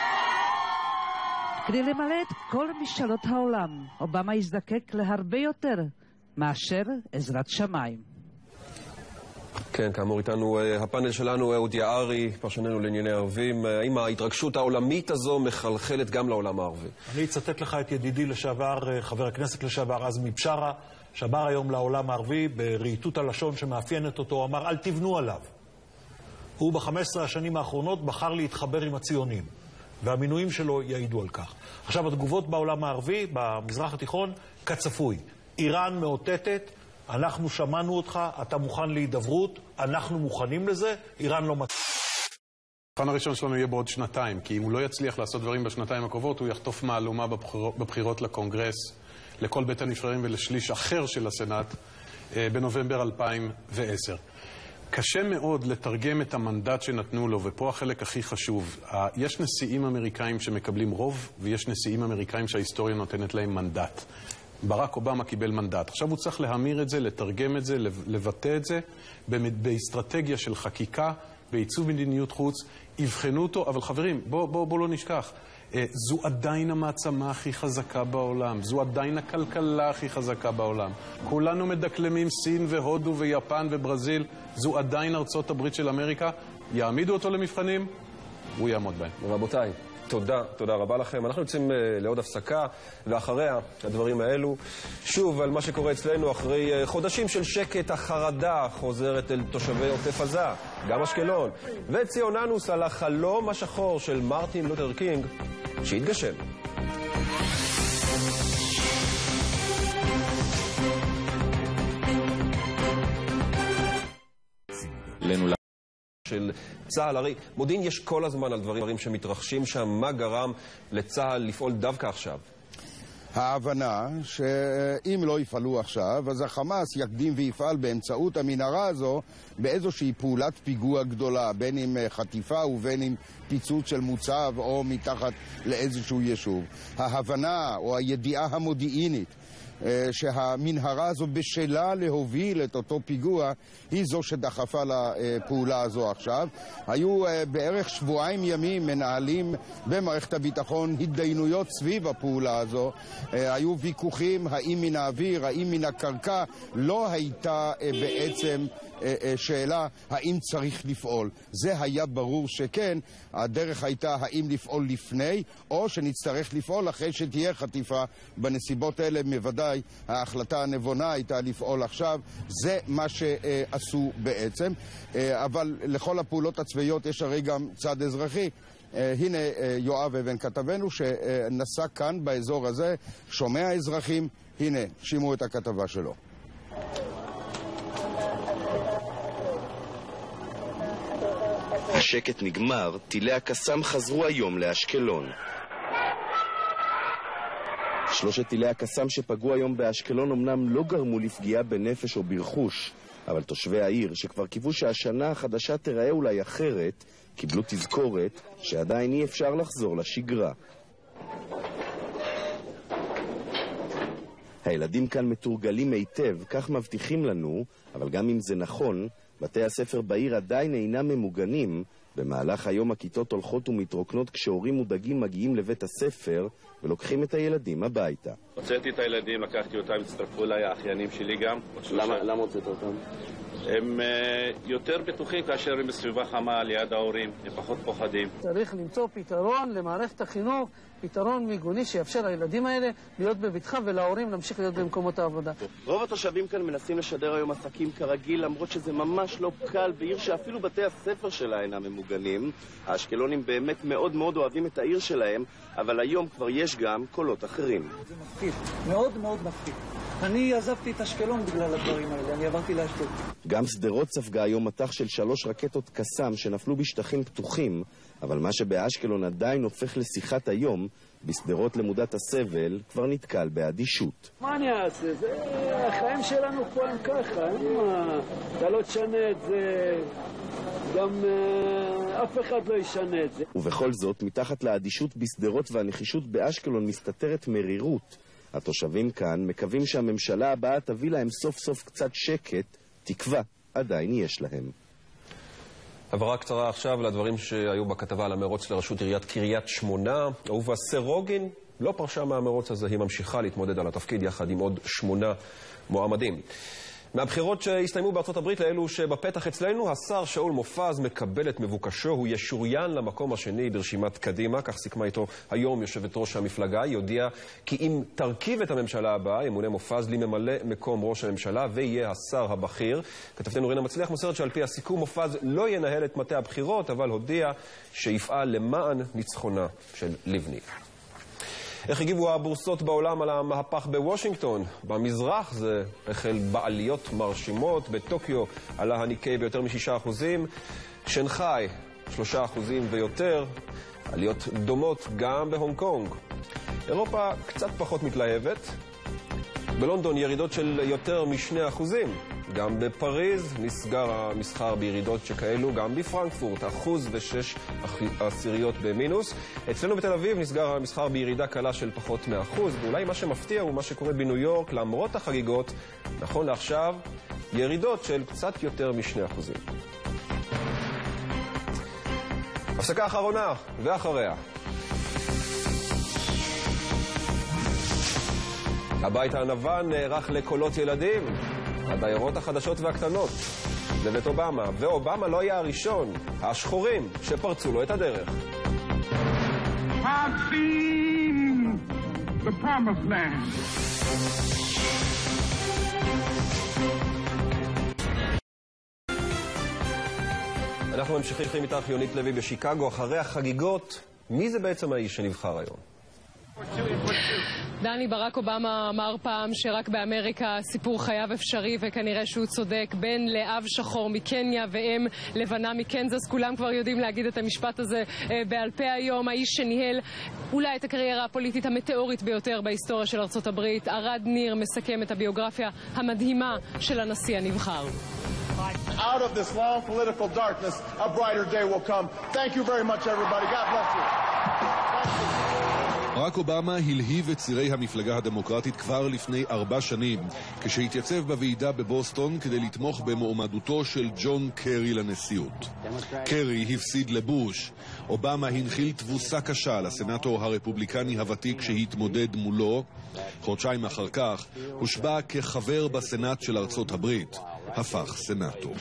[SPEAKER 7] כדי למלא את כל משאלות העולם, אובמה יזדקק להרבה יותר מאשר עזרת שמיים.
[SPEAKER 1] כן, כאמור איתנו הפאנל שלנו, אהוד יערי, פרשננו לענייני ערבים. האם ההתרגשות העולמית הזו מחלחלת גם לעולם הערבי?
[SPEAKER 27] אני אצטט לך את ידידי לשעבר, חבר הכנסת לשעבר עזמי בשארה, שאמר היום לעולם הערבי, ברהיטות הלשון שמאפיינת אותו, אמר, אל תבנו עליו. הוא ב-15 השנים האחרונות בחר להתחבר עם הציונים, והמינויים שלו יעידו על כך. עכשיו, התגובות בעולם הערבי, במזרח התיכון, כצפוי. איראן מאותתת, אנחנו שמענו אותך, אתה מוכן להידברות, אנחנו מוכנים לזה, איראן לא מצליח.
[SPEAKER 6] הפן הראשון שלנו יהיה בעוד 2 כי אם הוא לא יצליח לעשות דברים ב2 הקרובות, הוא יחטוף מהלומה בבחירות לקונגרס, לכל בית הנבחרים ולשליש אחר של הסנאט, בנובמבר 2010. קשה מאוד לתרגם את המנדט שנתנו לו, ופה החלק הכי חשוב. יש נשיאים אמריקאים שמקבלים רוב, ויש נשיאים אמריקאים שההיסטוריה נותנת להם מנדט. ברק אובמה קיבל מנדט. עכשיו הוא צריך להמיר את זה, לתרגם את זה, לבטא את זה, באסטרטגיה של חקיקה, בעיצוב מדיניות חוץ, יבחנו אותו, אבל חברים, בוא לא נשכח. זו עדיין המעצמה הכי חזקה בעולם, זו עדיין הכלכלה הכי חזקה בעולם. כולנו מדקלמים סין והודו ויפן וברזיל, זו עדיין ארצות הברית של אמריקה. יעמידו אותו למבחנים, הוא יעמוד בהם.
[SPEAKER 1] רבותיי, תודה רבה לכם. אנחנו יוצאים לעוד הפסקה, ואחריה הדברים האלו. שוב על מה שקורה אצלנו אחרי חודשים של שקט, החרדה חוזרת אל תושבי עוטף עזה, גם אשקלון, וציוננוס על החלום השחור של מרטין לותר קינג שהתגשם. של צה"ל, הרי מודיעין יש כל הזמן על דברים שמתרחשים שם. מה גרם לצה"ל לפעול דווקא עכשיו?
[SPEAKER 28] ההבנה שאם לא יפעלו עכשיו, אז החמאס יקדים ויפעל באמצעות המנהרה הזו באיזושהי פעולת פיגוע גדולה, בין אם חטיפה ובין אם פיצוץ של מוצב או מתחת לאיזשהו יישוב. ההבנה או הידיעה המודיעינית שהמנהרה הזו בשלה להוביל את אותו פיגוע היא זו שדחפה לפעולה הזו עכשיו. היו בערך 2 ימים מנהלים במערכת הביטחון התדיינויות סביב הפעולה הזו. היו ויכוחים האם מן האוויר, האם מן הקרקע. לא הייתה בעצם שאלה האם צריך לפעול. זה היה ברור שכן. הדרך הייתה האם לפעול לפני או שנצטרך לפעול אחרי שתהיה חטיפה. בנסיבות האלה בוודאי ההחלטה הנבונה הייתה לפעול עכשיו. זה מה שעשו בעצם. אבל לכל הפעולות הצבאיות יש הרי גם צד אזרחי. הנה יואב אבן כתבנו שנסע כאן באזור הזה, שומע אזרחים. הנה, שימו את הכתבה שלו.
[SPEAKER 2] השקט נגמר, טילי הקסאם חזרו היום לאשקלון. 3 טילי הקסאם שפגעו היום באשקלון אמנם לא גרמו לפגיעה בנפש או ברכוש, אבל תושבי העיר שכבר קיוו שהשנה החדשה תיראה אולי אחרת, קיבלו תזכורת שעדיין אי אפשר לחזור לשגרה. הילדים כאן מתורגלים היטב, כך מבטיחים לנו, אבל גם אם זה נכון, בתי הספר בעיר עדיין אינם ממוגנים. במהלך היום הכיתות הולכות ומתרוקנות כשהורים מודאגים מגיעים לבית הספר ולוקחים את הילדים הביתה.
[SPEAKER 3] הוצאתי את הילדים, לקחתי אותם, הצטרפו אליי האחיינים שלי גם.
[SPEAKER 2] למה הוצאת אותם?
[SPEAKER 3] הם יותר בטוחים כאשר הם בסביבה חמה ליד ההורים, הם פחות פוחדים.
[SPEAKER 4] צריך למצוא פתרון למערכת החינוך, פתרון מיגוני שיאפשר לילדים האלה להיות בביטחה ולהורים להמשיך להיות במקומות העבודה.
[SPEAKER 2] רוב התושבים כאן מנסים לשדר היום עסקים כרגיל, למרות שזה ממש לא קל בעיר שאפילו בתי הספר שלה אינם ממוגנים. האשקלונים באמת מאוד מאוד אוהבים את העיר שלהם, אבל היום כבר יש גם קולות אחרים.
[SPEAKER 4] זה מפחיד, מאוד מאוד מפחיד. אני עזבתי את אשקלון בגלל הדברים האלה, אני עברתי לאשדוד.
[SPEAKER 2] גם שדרות ספגה היום מטח של 3 רקטות קסאם שנפלו בשטחים פתוחים, אבל מה שבאשקלון עדיין הופך לשיחת היום, בשדרות למודת הסבל כבר נתקל באדישות.
[SPEAKER 4] מה אני אעשה? החיים שלנו פה הם ככה, אתה לא תשנה את זה, גם אף אחד לא ישנה את זה.
[SPEAKER 2] ובכל זאת, מתחת לאדישות בשדרות והנחישות באשקלון מסתתרת מרירות. התושבים כאן מקווים שהממשלה הבאה תביא להם סוף סוף קצת שקט, תקווה עדיין יש להם.
[SPEAKER 1] הבהרה קצרה עכשיו לדברים שהיו בכתבה על המרוץ לראשות עיריית קריית שמונה. אהובה סרוגין לא פרשה מהמרוץ הזה, היא ממשיכה להתמודד על התפקיד יחד עם עוד 8 מועמדים. מהבחירות שהסתיימו בארצות הברית לאלו שבפתח אצלנו, השר שאול מופז מקבל את מבוקשו, הוא ישוריין למקום השני ברשימת קדימה, כך סיכמה איתו היום יושבת ראש המפלגה. היא הודיעה כי אם תרכיב את הממשלה הבאה, ימונה מופז לממלא מקום ראש הממשלה ויהיה השר הבכיר. כתבתנו רינה מצליח מוסרת שעל פי הסיכום מופז לא ינהל את מטה הבחירות, אבל הודיע שיפעל למען ניצחונה של לבני. איך הגיבו הבורסות בעולם על המהפך בוושינגטון? במזרח זה החל בעליות מרשימות, בטוקיו עלה הניקיי ביותר מ6%, שנגחאי 3% ויותר, עליות דומות גם בהונג קונג. אירופה קצת פחות מתלהבת, בלונדון ירידות של יותר מ2%, גם בפריז נסגר המסחר בירידות שכאלו, גם בפרנקפורט 1.6% במינוס. אצלנו בתל אביב נסגר המסחר בירידה קלה של פחות מ1%, ואולי מה שמפתיע הוא מה שקורה בניו יורק, למרות החגיגות, נכון לעכשיו, ירידות של קצת יותר מ2%. הפסקה אחרונה ואחריה. הבית הלבן נערך לקולות ילדים, הדיירות החדשות והקטנות, לבית אובמה, ואובמה לא היה הראשון, השחורים שפרצו לו את הדרך.
[SPEAKER 12] I've seen the promised land.
[SPEAKER 1] אנחנו ממשיכים איתך יונית לוי בשיקגו. אחרי החגיגות, מי זה בעצם האיש שנבחר היום?
[SPEAKER 15] דני, ברק אובמה אמר פעם שרק באמריקה סיפור חייו אפשרי, וכנראה שהוא צודק. בן לאב שחור מקניה ואם לבנה מקנזס, כולם כבר יודעים להגיד את המשפט הזה בעל פה היום. האיש שניהל אולי את הקריירה הפוליטית המטאורית ביותר בהיסטוריה של ארצות הברית. ארד ניר מסכם את הביוגרפיה המדהימה של הנשיא הנבחר.
[SPEAKER 9] Out of this long political darkness, a brighter day will come. Thank you very much, everybody. God bless you.
[SPEAKER 6] ברק אובמה הלהיב את צירי המפלגה הדמוקרטית כבר לפני 4 שנים, כשהתייצב בוועידה בבוסטון כדי לתמוך במועמדותו של ג'ון קרי לנשיאות. קרי הפסיד לבוש. אובמה הנחיל תבוסה קשה לסנאטור הרפובליקני הוותיק שהתמודד מולו. חודשיים אחר כך הושבע כחבר בסנאט של ארצות הברית. הפך סנאטור.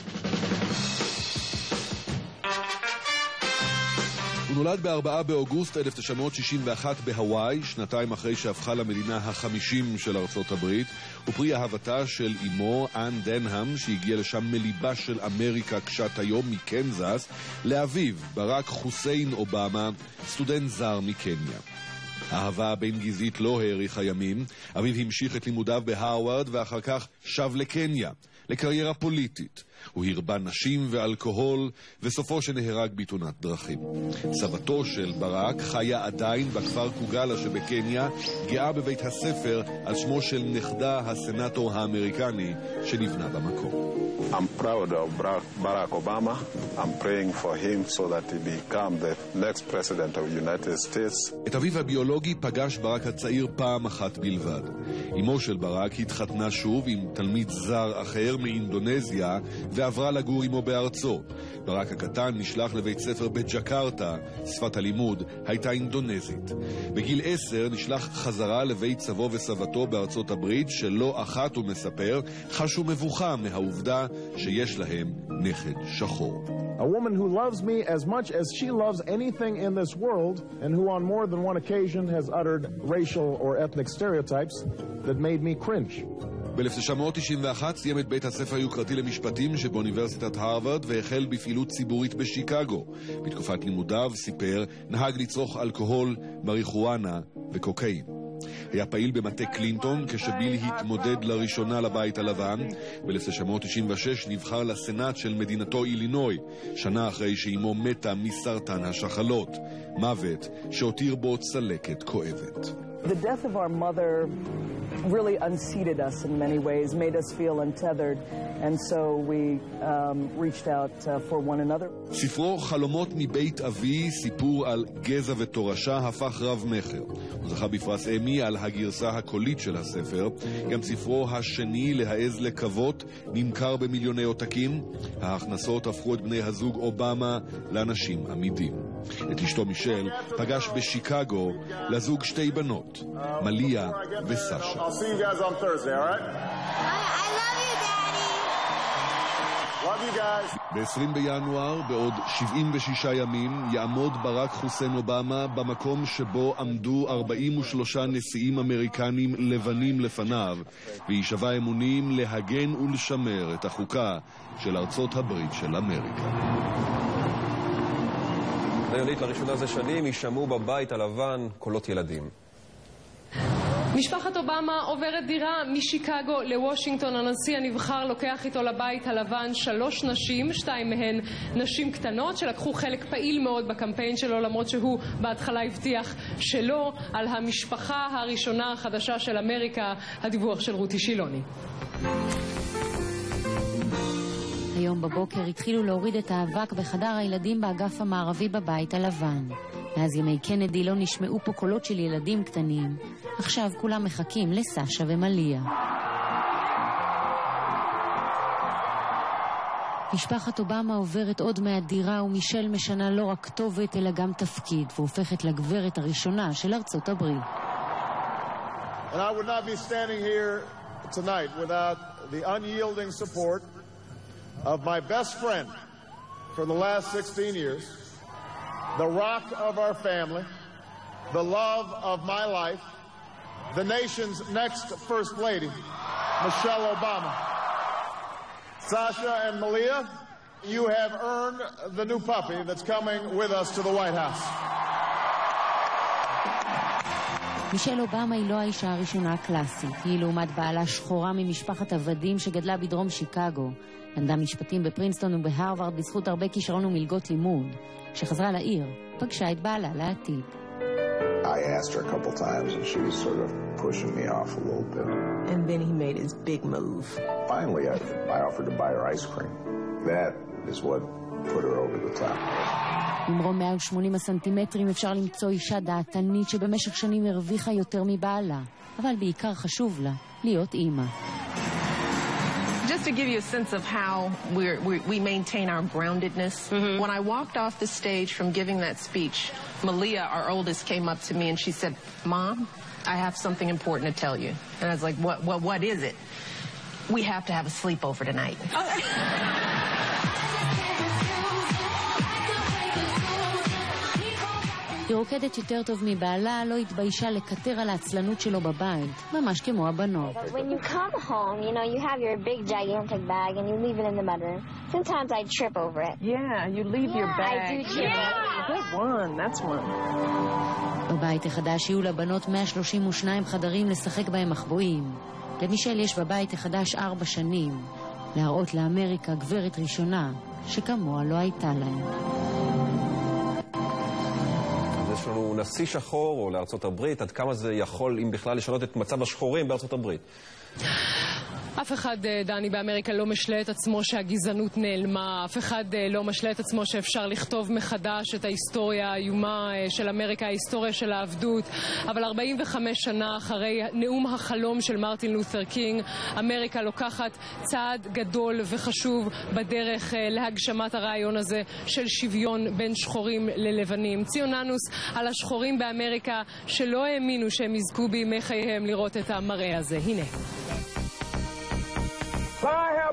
[SPEAKER 6] הוא נולד ב4 באוגוסט 1961 בהוואי, שנתיים אחרי שהפכה למדינה ה-50 של ארצות הברית, ופרי אהבתה של אמו, אן דנהאם, שהגיעה לשם מליבה של אמריקה קשת היום מקנזס, לאביו, ברק חוסיין אובמה, סטודנט זר מקניה. האהבה בין גזעית לא האריכה ימים. אביו המשיך את לימודיו בהרווארד ואחר כך שב לקניה. לקריירה פוליטית. הוא הרבה נשים ואלכוהול, וסופו שנהרג בתאונת דרכים. סבתו של ברק חיה עדיין בכפר קוגלה שבקניה, גאה בבית הספר על שמו של נכדה הסנאטור האמריקני שנבנה במקום.
[SPEAKER 26] I'm proud of Barack Obama. I'm praying for him so that he become the next president of the United States.
[SPEAKER 6] את אביו הביולוגי פגש ברק הצעיר פעם אחת בלבד. אמו של ברק התחתנה שוב עם תלמיד זר אחר מאינדונזיה ועברה לגור עמו בארצו. ברק הקטן נשלח לבית ספר בג'קרטה, שפת הלימוד הייתה אינדונזית. בגיל 10 נשלח חזרה לבית סבו וסבתו בארצות הברית, שלא אחת, הוא מספר, חשו מבוכה מהעובדה שיש להם נכד שחור.
[SPEAKER 9] A woman who loves me as much as she loves anything in this world, and who on more than one occasion has uttered racial or ethnic stereotypes that made me cringe.
[SPEAKER 6] ב-1991 סיים את בית הספר היוקרתי למשפטים שבאוניברסיטת הרווארד והחל בפעילות ציבורית בשיקגו. בתקופת לימודיו, סיפר, נהג לצרוך אלכוהול, מריחואנה וקוקאין. היה פעיל במטה קלינטון כשביל התמודד לראשונה לבית הלבן. ב-1996 נבחר לסנאט של מדינתו אילינוי, שנה אחרי שאימו מתה מסרטן השחלות. מוות שהותיר בו צלקת כואבת.
[SPEAKER 5] The death of our mother really unseated us in many ways, made us feel untethered, and so we reached out for one another.
[SPEAKER 6] ספרו חלומות מבית אבי, סיפור על גזע ותורשה, הפך רב מחר. הוא זכה בפרס אמי על הגרסה הקולית של הספר. גם ספרו השני, להעז לקוות, נמכר במיליוני עותקים. ההכנסות הפכו את בני הזוג אובמה לאנשים עמידים. את אשתו מישל פגש בשיקגו לזוג שתי בנות, מליה וסשה. ב-20 בינואר, בעוד 76 ימים, יעמוד ברק חוסיין אובמה במקום שבו עמדו 43 נשיאים אמריקנים לבנים לפניו, וישבע אמונים להגן ולשמר את החוקה של ארצות הברית של אמריקה.
[SPEAKER 1] ליונית, לראשונה זה שנים יישמעו בבית הלבן קולות ילדים.
[SPEAKER 15] משפחת אובמה עוברת דירה משיקגו לוושינגטון. הנשיא הנבחר לוקח איתו לבית הלבן 3 נשים, 2 מהן נשים קטנות שלקחו חלק פעיל מאוד בקמפיין שלו, למרות שהוא בהתחלה הבטיח שלא. על המשפחה הראשונה החדשה של אמריקה, הדיווח של רותי שילוני.
[SPEAKER 14] היום בבוקר התחילו להוריד את האבק בחדר הילדים באגף המערבי בבית הלבן. מאז ימי קנדי לא נשמעו פה קולות של ילדים קטנים. עכשיו כולם מחכים לסשה ומליה. משפחת אובמה עוברת עוד מהדירה, ומישל משנה לא רק כתובת אלא גם תפקיד, והופכת לגברת הראשונה של ארצות הברית.
[SPEAKER 9] And I would not be standing here tonight without the unyielding support of my best friend for the last 16 years, the rock of our family, the love of my life, the nation's next First Lady, Michelle Obama. Sasha and Malia, you have earned the new puppy that's coming with us to the White House.
[SPEAKER 14] מישל אובמה היא לא האישה הראשונה הקלאסית. היא לעומת בעלה שחורה ממשפחת עבדים שגדלה בדרום שיקגו. למדה משפטים בפרינסטון ובהרווארד בזכות הרבה כישרון ומלגות לימוד. כשחזרה לעיר, פגשה את בעלה לעתיד.
[SPEAKER 23] I asked her a couple times and she was sort of pushing me off a little bit.
[SPEAKER 11] And then he made his big move.
[SPEAKER 23] Finally, I offered to buy her ice cream. That is what put her over the top.
[SPEAKER 14] במרום 180 הסנטימטרים אפשר למצוא אישה דעתנית שבמשך שנים הרוויחה יותר מבעלה, אבל בעיקר חשוב לה להיות אימא.
[SPEAKER 16] Just to give you a sense of how we maintain our groundedness, when I walked off the stage from giving that speech, Malia, our oldest, came up to me and she said, "Mom, I have something important to tell you." And I was like, what is it? We have to have a sleepover tonight.
[SPEAKER 14] היא רוקדת יותר טוב מבעלה, לא התביישה לקטר על העצלנות שלו בבית, ממש כמו הבנות.
[SPEAKER 17] When you come home, you know, you have your big gigantic bag and you leave it in the bedroom. Sometimes I trip over it.
[SPEAKER 11] Yeah, you leave your bag.
[SPEAKER 17] I do trip over it.
[SPEAKER 11] Good one, that's one.
[SPEAKER 14] בבית החדש יהיו לבנות 132 חדרים לשחק בהם מחבואים. למישל יש בבית החדש 4 שנים. להראות לאמריקה גברת ראשונה שכמוה לא הייתה להם.
[SPEAKER 1] אז יש לנו נשיא שחור או לארצות הברית, עד כמה זה יכול, אם בכלל, לשנות את מצב השחורים בארצות הברית?
[SPEAKER 15] אף אחד, דני, באמריקה לא משלה את עצמו שהגזענות נעלמה, אף אחד לא משלה את עצמו שאפשר לכתוב מחדש את ההיסטוריה האיומה של אמריקה, ההיסטוריה של העבדות, אבל 45 שנה אחרי נאום החלום של מרטין לותר קינג, אמריקה לוקחת צעד גדול וחשוב בדרך להגשמת הרעיון הזה של שוויון בין שחורים ללבנים. ציוננוס על השחורים באמריקה שלא האמינו שהם יזכו בימי חייהם לראות את המראה הזה. הנה.
[SPEAKER 12] I have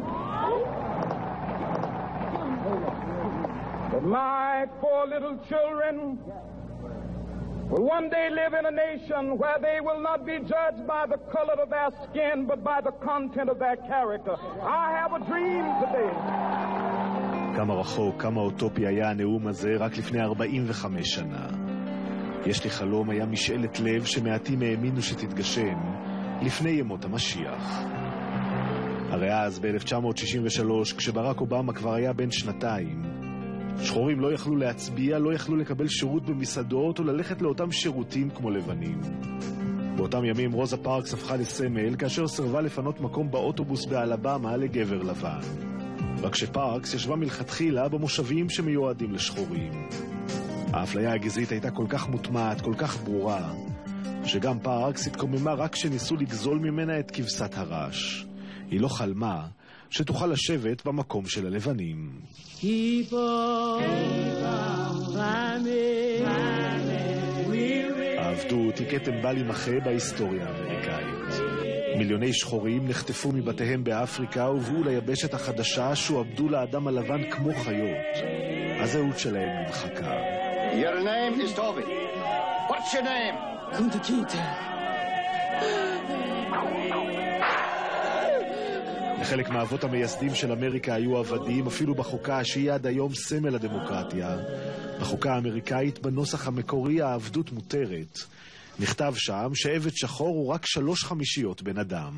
[SPEAKER 12] that my four little children will one day live in a nation where they will not be judged by the color of their skin but by the content of their character. I have a dream today.
[SPEAKER 8] כמה רחוק, כמה אוטופי היה הנאום הזה רק לפני 45 שנה. יש לי חלום היה משאלת לב שמעטים האמינו שתתגשם לפני ימות המשיח. הרי אז ב-1963, כשברק אובמה כבר היה בן 2, שחורים לא יכלו להצביע, לא יכלו לקבל שירות במסעדות או ללכת לאותם שירותים כמו לבנים. באותם ימים רוזה פארקס הפכה לסמל כאשר סרבה לפנות מקום באוטובוס באלבמה לגבר לבן. רק שפארקס ישבה מלכתחילה במושבים שמיועדים לשחורים. האפליה הגזעית הייתה כל כך מוטמעת, כל כך ברורה, שגם פארקס התקוממה רק כשניסו לגזול ממנה את כבשת הרש. היא לא חלמה שתוכל לשבת במקום של הלבנים. העבדות היא כתם בל יימחה בהיסטוריה האמריקאית. מיליוני שחורים נחטפו מבתיהם באפריקה ובאו ליבשת החדשה שועבדו לאדם הלבן כמו חיות. הזהות שלהם נמחקה.
[SPEAKER 10] Your name is Toby. What's your name? Kunta Kinte.
[SPEAKER 8] לחלק מהאבות המייסדים של אמריקה היו עבדים, אפילו בחוקה שהיא עד היום סמל הדמוקרטיה. בחוקה האמריקאית בנוסח המקורי העבדות מותרת. נכתב שם שעבד שחור הוא רק 3/5 בן אדם.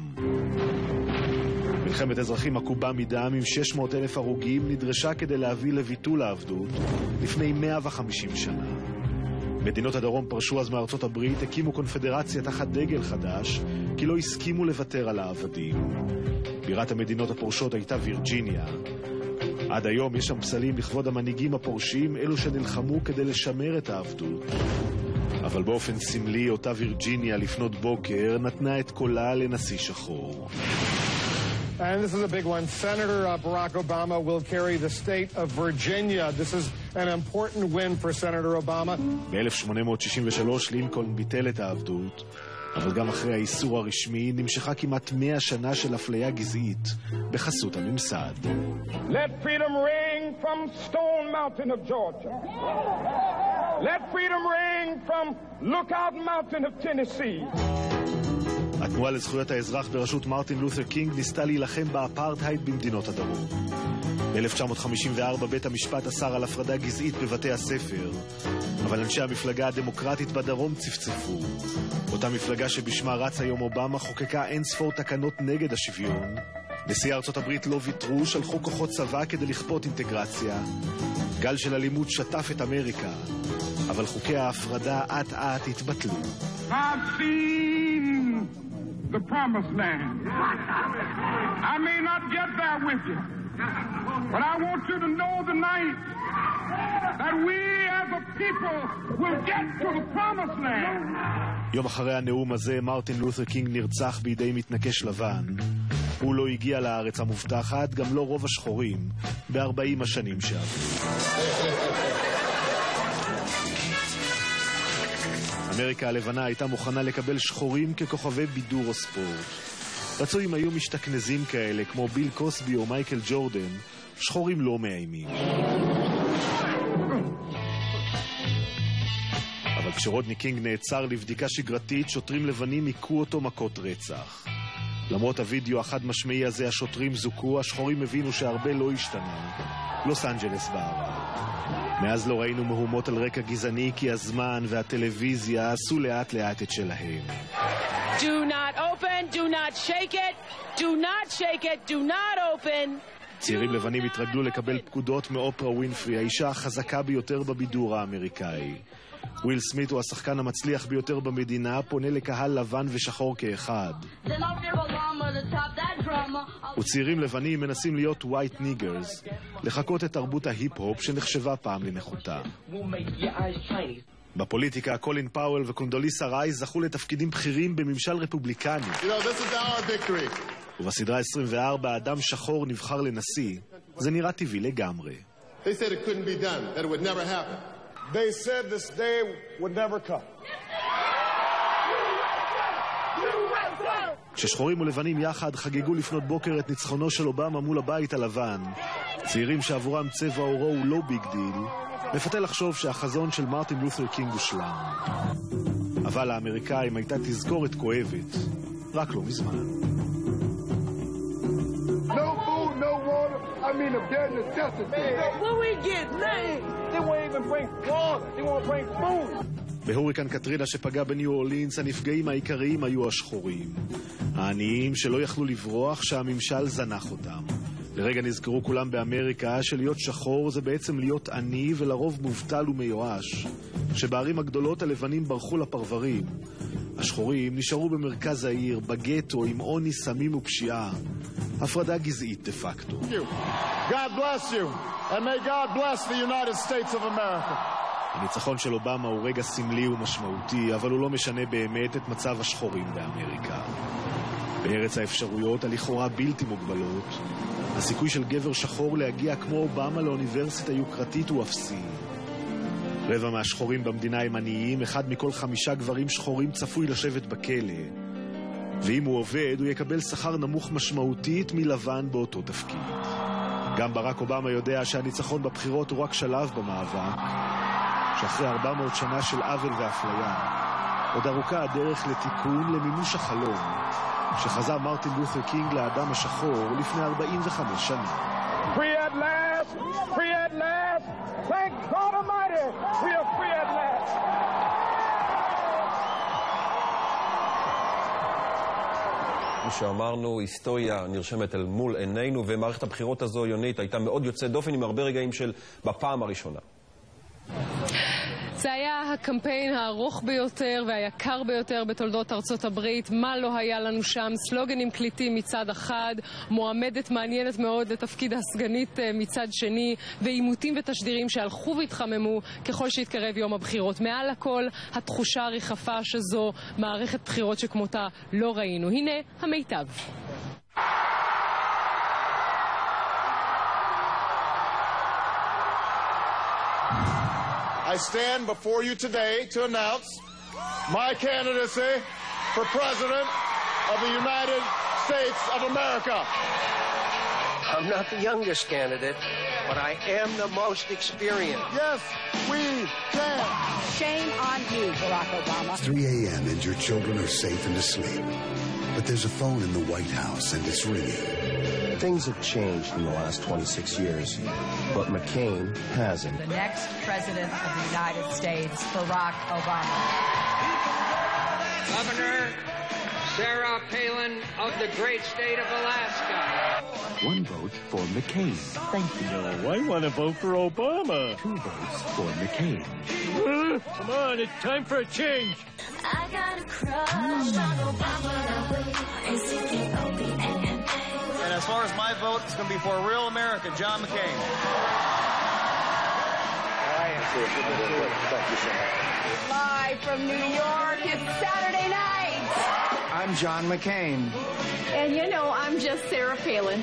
[SPEAKER 8] מלחמת אזרחים עקובה מדם עם 600,000 הרוגים נדרשה כדי להביא לביטול העבדות לפני 150 שנה. מדינות הדרום פרשו אז מארצות הברית, הקימו קונפדרציה תחת דגל חדש, כי לא הסכימו לוותר על העבדים. בירת המדינות הפורשות הייתה וירג'יניה. עד היום יש שם פסלים לכבוד המנהיגים הפורשים, אלו שנלחמו כדי לשמר את העבדות. אבל באופן סמלי אותה וירג'יניה לפנות בוקר נתנה את קולה לנשיא שחור.
[SPEAKER 9] And this is a big one. Senator Barack Obama will carry the state of Virginia. This is an important win for Senator Obama.
[SPEAKER 8] ב-1863 לינקולן ביטל את העבדות, אבל גם אחרי האיסור הרשמי נמשכה כמעט 100 שנה של אפליה גזעית בחסות הממסד.
[SPEAKER 12] Let freedom ring from Stone Mountain of Georgia. Let freedom ring from Lookout Mountain of Tennessee.
[SPEAKER 8] התנועה לזכויות האזרח בראשות מרטין לותר קינג ניסתה להילחם באפרטהייד במדינות הדרום. ב-1954 בית המשפט אסר על הפרדה גזעית בבתי הספר, אבל אנשי המפלגה הדמוקרטית בדרום צפצפו. אותה מפלגה שבשמה רץ היום אובמה חוקקה אין ספור תקנות נגד השוויון. נשיא ארצות הברית לא ויתרו, שלחו כוחות צבא כדי לכפות אינטגרציה. גל של אלימות שטף את אמריקה, אבל חוקי ההפרדה אט-אט התבטלו.
[SPEAKER 12] I've seen the promised land. I may not get there with you, but I want you to know tonight that we as a people will get to the promised land.
[SPEAKER 8] יום אחרי הנאום הזה מרטין לותר קינג נרצח בידי מתנקש לבן. הוא לא הגיע לארץ המובטחת, גם לא רוב השחורים, ב-40 השנים שעברו. אמריקה הלבנה הייתה מוכנה לקבל שחורים ככוכבי בידור או ספורט. רצו אם היו משתכנזים כאלה כמו ביל קוסבי או מייקל ג'ורדן, שחורים לא מאיימים. אבל כשרודני קינג נעצר לבדיקה שגרתית, שוטרים לבנים עיקו אותו מכות רצח. למרות הווידאו החד משמעי הזה, השוטרים זוכו, השחורים הבינו שהרבה לא השתנה. לוס אנג'לס בערה. מאז לא ראינו מהומות על רקע גזעני, כי הזמן והטלוויזיה עשו לאט לאט את שלהם.
[SPEAKER 15] Do not open!
[SPEAKER 13] hand, do not shake it, do not shake it, do not open.
[SPEAKER 8] צעירים לבנים התרגלו לקבל פקודות מאופרה ווינפרי, האישה החזקה ביותר בבידור האמריקאי. וויל סמית הוא השחקן המצליח ביותר במדינה, פונה לקהל לבן ושחור כאחד. וצעירים לבנים מנסים להיות white niggers, לחקות את תרבות ההיפ-הופ שנחשבה פעם לנחותה. בפוליטיקה, קולין פאוול וקונדוליסה רייס זכו לתפקידים בכירים בממשל רפובליקני. ובסדרה 24, אדם שחור נבחר לנשיא. זה נראה טבעי לגמרי.
[SPEAKER 9] They said it couldn't be done, that it would never happen. They said this day would never come.
[SPEAKER 8] כששחורים ולבנים יחד חגגו לפנות בוקר את ניצחונו של אובמה מול הבית הלבן, צעירים שעבורם צבע עורו הוא לא ביג דיל, מפתה לחשוב שהחזון של מרטין לותר קינג הושלם. אבל האמריקאים הייתה תזכורת כואבת, רק לא מזמן.
[SPEAKER 9] No food, no water, I mean a bare necessity.
[SPEAKER 13] What we get, man?
[SPEAKER 9] They won't even bring water, they won't bring food.
[SPEAKER 8] בהוריקן קטרינה שפגע בניו אורלינס, הנפגעים העיקריים היו השחורים. העניים שלא יכלו לברוח שהממשל זנח אותם. לרגע נזכרו כולם באמריקה שלהיות שחור זה בעצם להיות עני ולרוב מובטל ומיואש. שבערים הגדולות הלבנים ברחו לפרברים. השחורים נשארו במרכז העיר, בגטו, עם עוני, סמים ופשיעה. הפרדה גזעית דה פקטו.
[SPEAKER 9] God bless you, and may God bless the United States of America.
[SPEAKER 8] הניצחון של אובמה הוא רגע סמלי ומשמעותי, אבל הוא לא משנה באמת את מצב השחורים באמריקה. בארץ האפשרויות, הלכאורה בלתי מוגבלות, הסיכוי של גבר שחור להגיע כמו אובמה לאוניברסיטה יוקרתית הוא אפסי. רבע מהשחורים במדינה הם עניים, 1 מכל 5 גברים שחורים צפוי לשבת בכלא. ואם הוא עובד, הוא יקבל שכר נמוך משמעותית מלבן באותו תפקיד. גם ברק אובמה יודע שהניצחון בבחירות הוא רק שלב במאבק, שאחרי 400 שנה של עוול ואפליה, עוד ארוכה הדרך לתיקון למימוש החלום, שחזה מרטין לותר קינג לאדם השחור לפני 45 שנה.
[SPEAKER 9] Free at last! Free at last! Thank God Almighty! We are free at last!
[SPEAKER 1] כמו שאמרנו, היסטוריה נרשמת אל מול עינינו, ומערכת הבחירות הזו, יונית, הייתה מאוד יוצאת דופן עם הרבה רגעים של בפעם הראשונה.
[SPEAKER 15] זה היה הקמפיין הארוך ביותר והיקר ביותר בתולדות ארצות הברית. מה לא היה לנו שם? סלוגנים קליטים מצד אחד, מועמדת מעניינת מאוד לתפקיד הסגנית מצד שני, ועימותים ותשדירים שהלכו והתחממו ככל שהתקרב יום הבחירות. מעל הכל, התחושה הרחפה שזו מערכת בחירות שכמותה לא ראינו. הנה המיטב.
[SPEAKER 9] I stand before you today to announce my candidacy for President of the United States of America.
[SPEAKER 18] I'm not the youngest candidate, but I am the most experienced.
[SPEAKER 9] Yes, we can.
[SPEAKER 13] Shame on you, Barack Obama.
[SPEAKER 19] 3 a.m. and your children are safe and asleep. But there's a phone in the White House and it's ringing.
[SPEAKER 18] Things have changed in the last 26 years, but McCain hasn't.
[SPEAKER 20] The next president of the United States, Barack Obama.
[SPEAKER 21] Governor Sarah Palin of the great state of Alaska.
[SPEAKER 19] 1 vote for McCain.
[SPEAKER 20] Thank you.
[SPEAKER 19] No, I want to vote for Obama. 2 votes for McCain.
[SPEAKER 9] Come on, it's time for a change.
[SPEAKER 22] I got a crush on Obama. Is it the OBA?
[SPEAKER 24] And as far as my vote, it's going to be for a real American, John McCain.
[SPEAKER 13] Live from New York, it's Saturday night.
[SPEAKER 24] I'm John McCain.
[SPEAKER 13] And you know, I'm just Sarah Palin.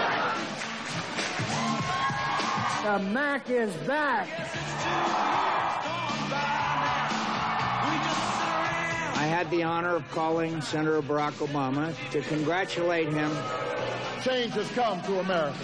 [SPEAKER 4] The Mac is back.
[SPEAKER 24] I had the honor of calling Senator Barack Obama to congratulate him.
[SPEAKER 9] Change has come to America.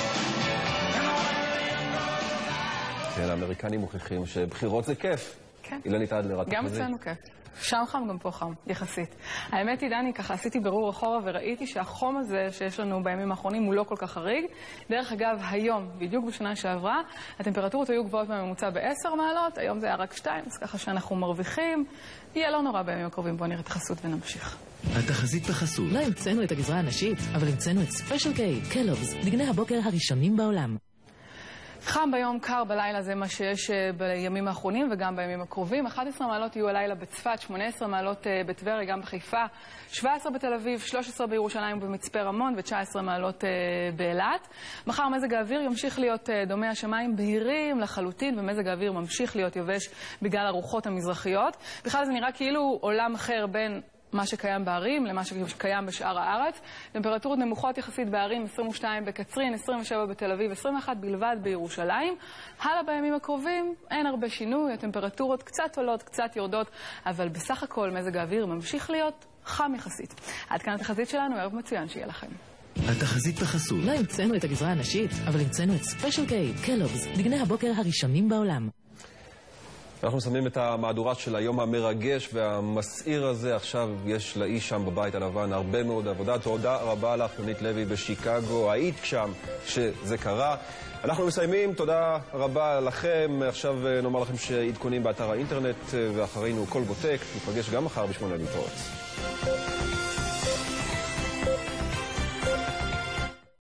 [SPEAKER 1] כן, האמריקנים מוכיחים שבחירות זה כיף. אילנית אדלר,
[SPEAKER 2] גם אצלנו כיף. שם חם, גם פה חם, יחסית. האמת היא, דני, ככה עשיתי ברור אחורה וראיתי שהחום הזה שיש לנו בימים האחרונים הוא לא כל כך חריג. דרך אגב, היום, בדיוק בשנה שעברה, הטמפרטורות היו גבוהות בממוצע ב10 מעלות, היום זה היה רק 2, אז ככה שאנחנו מרוויחים. יהיה לא נורא בימים הקרובים, בואו נראה את החסות ונמשיך.
[SPEAKER 3] התחזית בחסות. לא המצאנו את הגזרה הנשית, אבל המצאנו את ספיישל קיי, קלובס, דגני הבוקר הראשונים בעולם.
[SPEAKER 2] חם ביום, קר בלילה, זה מה שיש בימים האחרונים וגם בימים הקרובים. 11 מעלות יהיו הלילה בצפת, 18 מעלות בטבריה, גם בחיפה, 17 בתל אביב, 13 בירושלים ובמצפה רמון ו19 מעלות באילת. מחר מזג האוויר ימשיך להיות דומה, השמיים בהירים לחלוטין ומזג האוויר ממשיך להיות יבש בגלל הרוחות המזרחיות. בכלל זה נראה כאילו עולם אחר בין מה שקיים בערים למה שקיים בשאר הארץ. טמפרטורות נמוכות יחסית בערים, 22 בקצרין, 27 בתל אביב, 21 בלבד בירושלים. הלאה בימים הקרובים אין הרבה שינוי, הטמפרטורות קצת עולות, קצת יורדות, אבל בסך הכל מזג האוויר ממשיך להיות חם יחסית. עד כאן התחזית שלנו, ערב מצוין שיהיה לכם.
[SPEAKER 3] התחזית בחסות. לא המצאנו את הגזרה הנשית, אבל המצאנו את ספיישל קיי, קלובס, דגני הבוקר הראשונים בעולם.
[SPEAKER 1] אנחנו מסיימים את המהדורה של היום המרגש והמסעיר הזה. עכשיו יש לאיש שם בבית הלבן הרבה מאוד עבודה. תודה רבה לך, יונית לוי בשיקגו. היית שם שזה קרה. אנחנו מסיימים, תודה רבה לכם. עכשיו נאמר לכם שעדכונים באתר האינטרנט ואחרינו כל בוטק. נפגש גם מחר ב8 להתראות.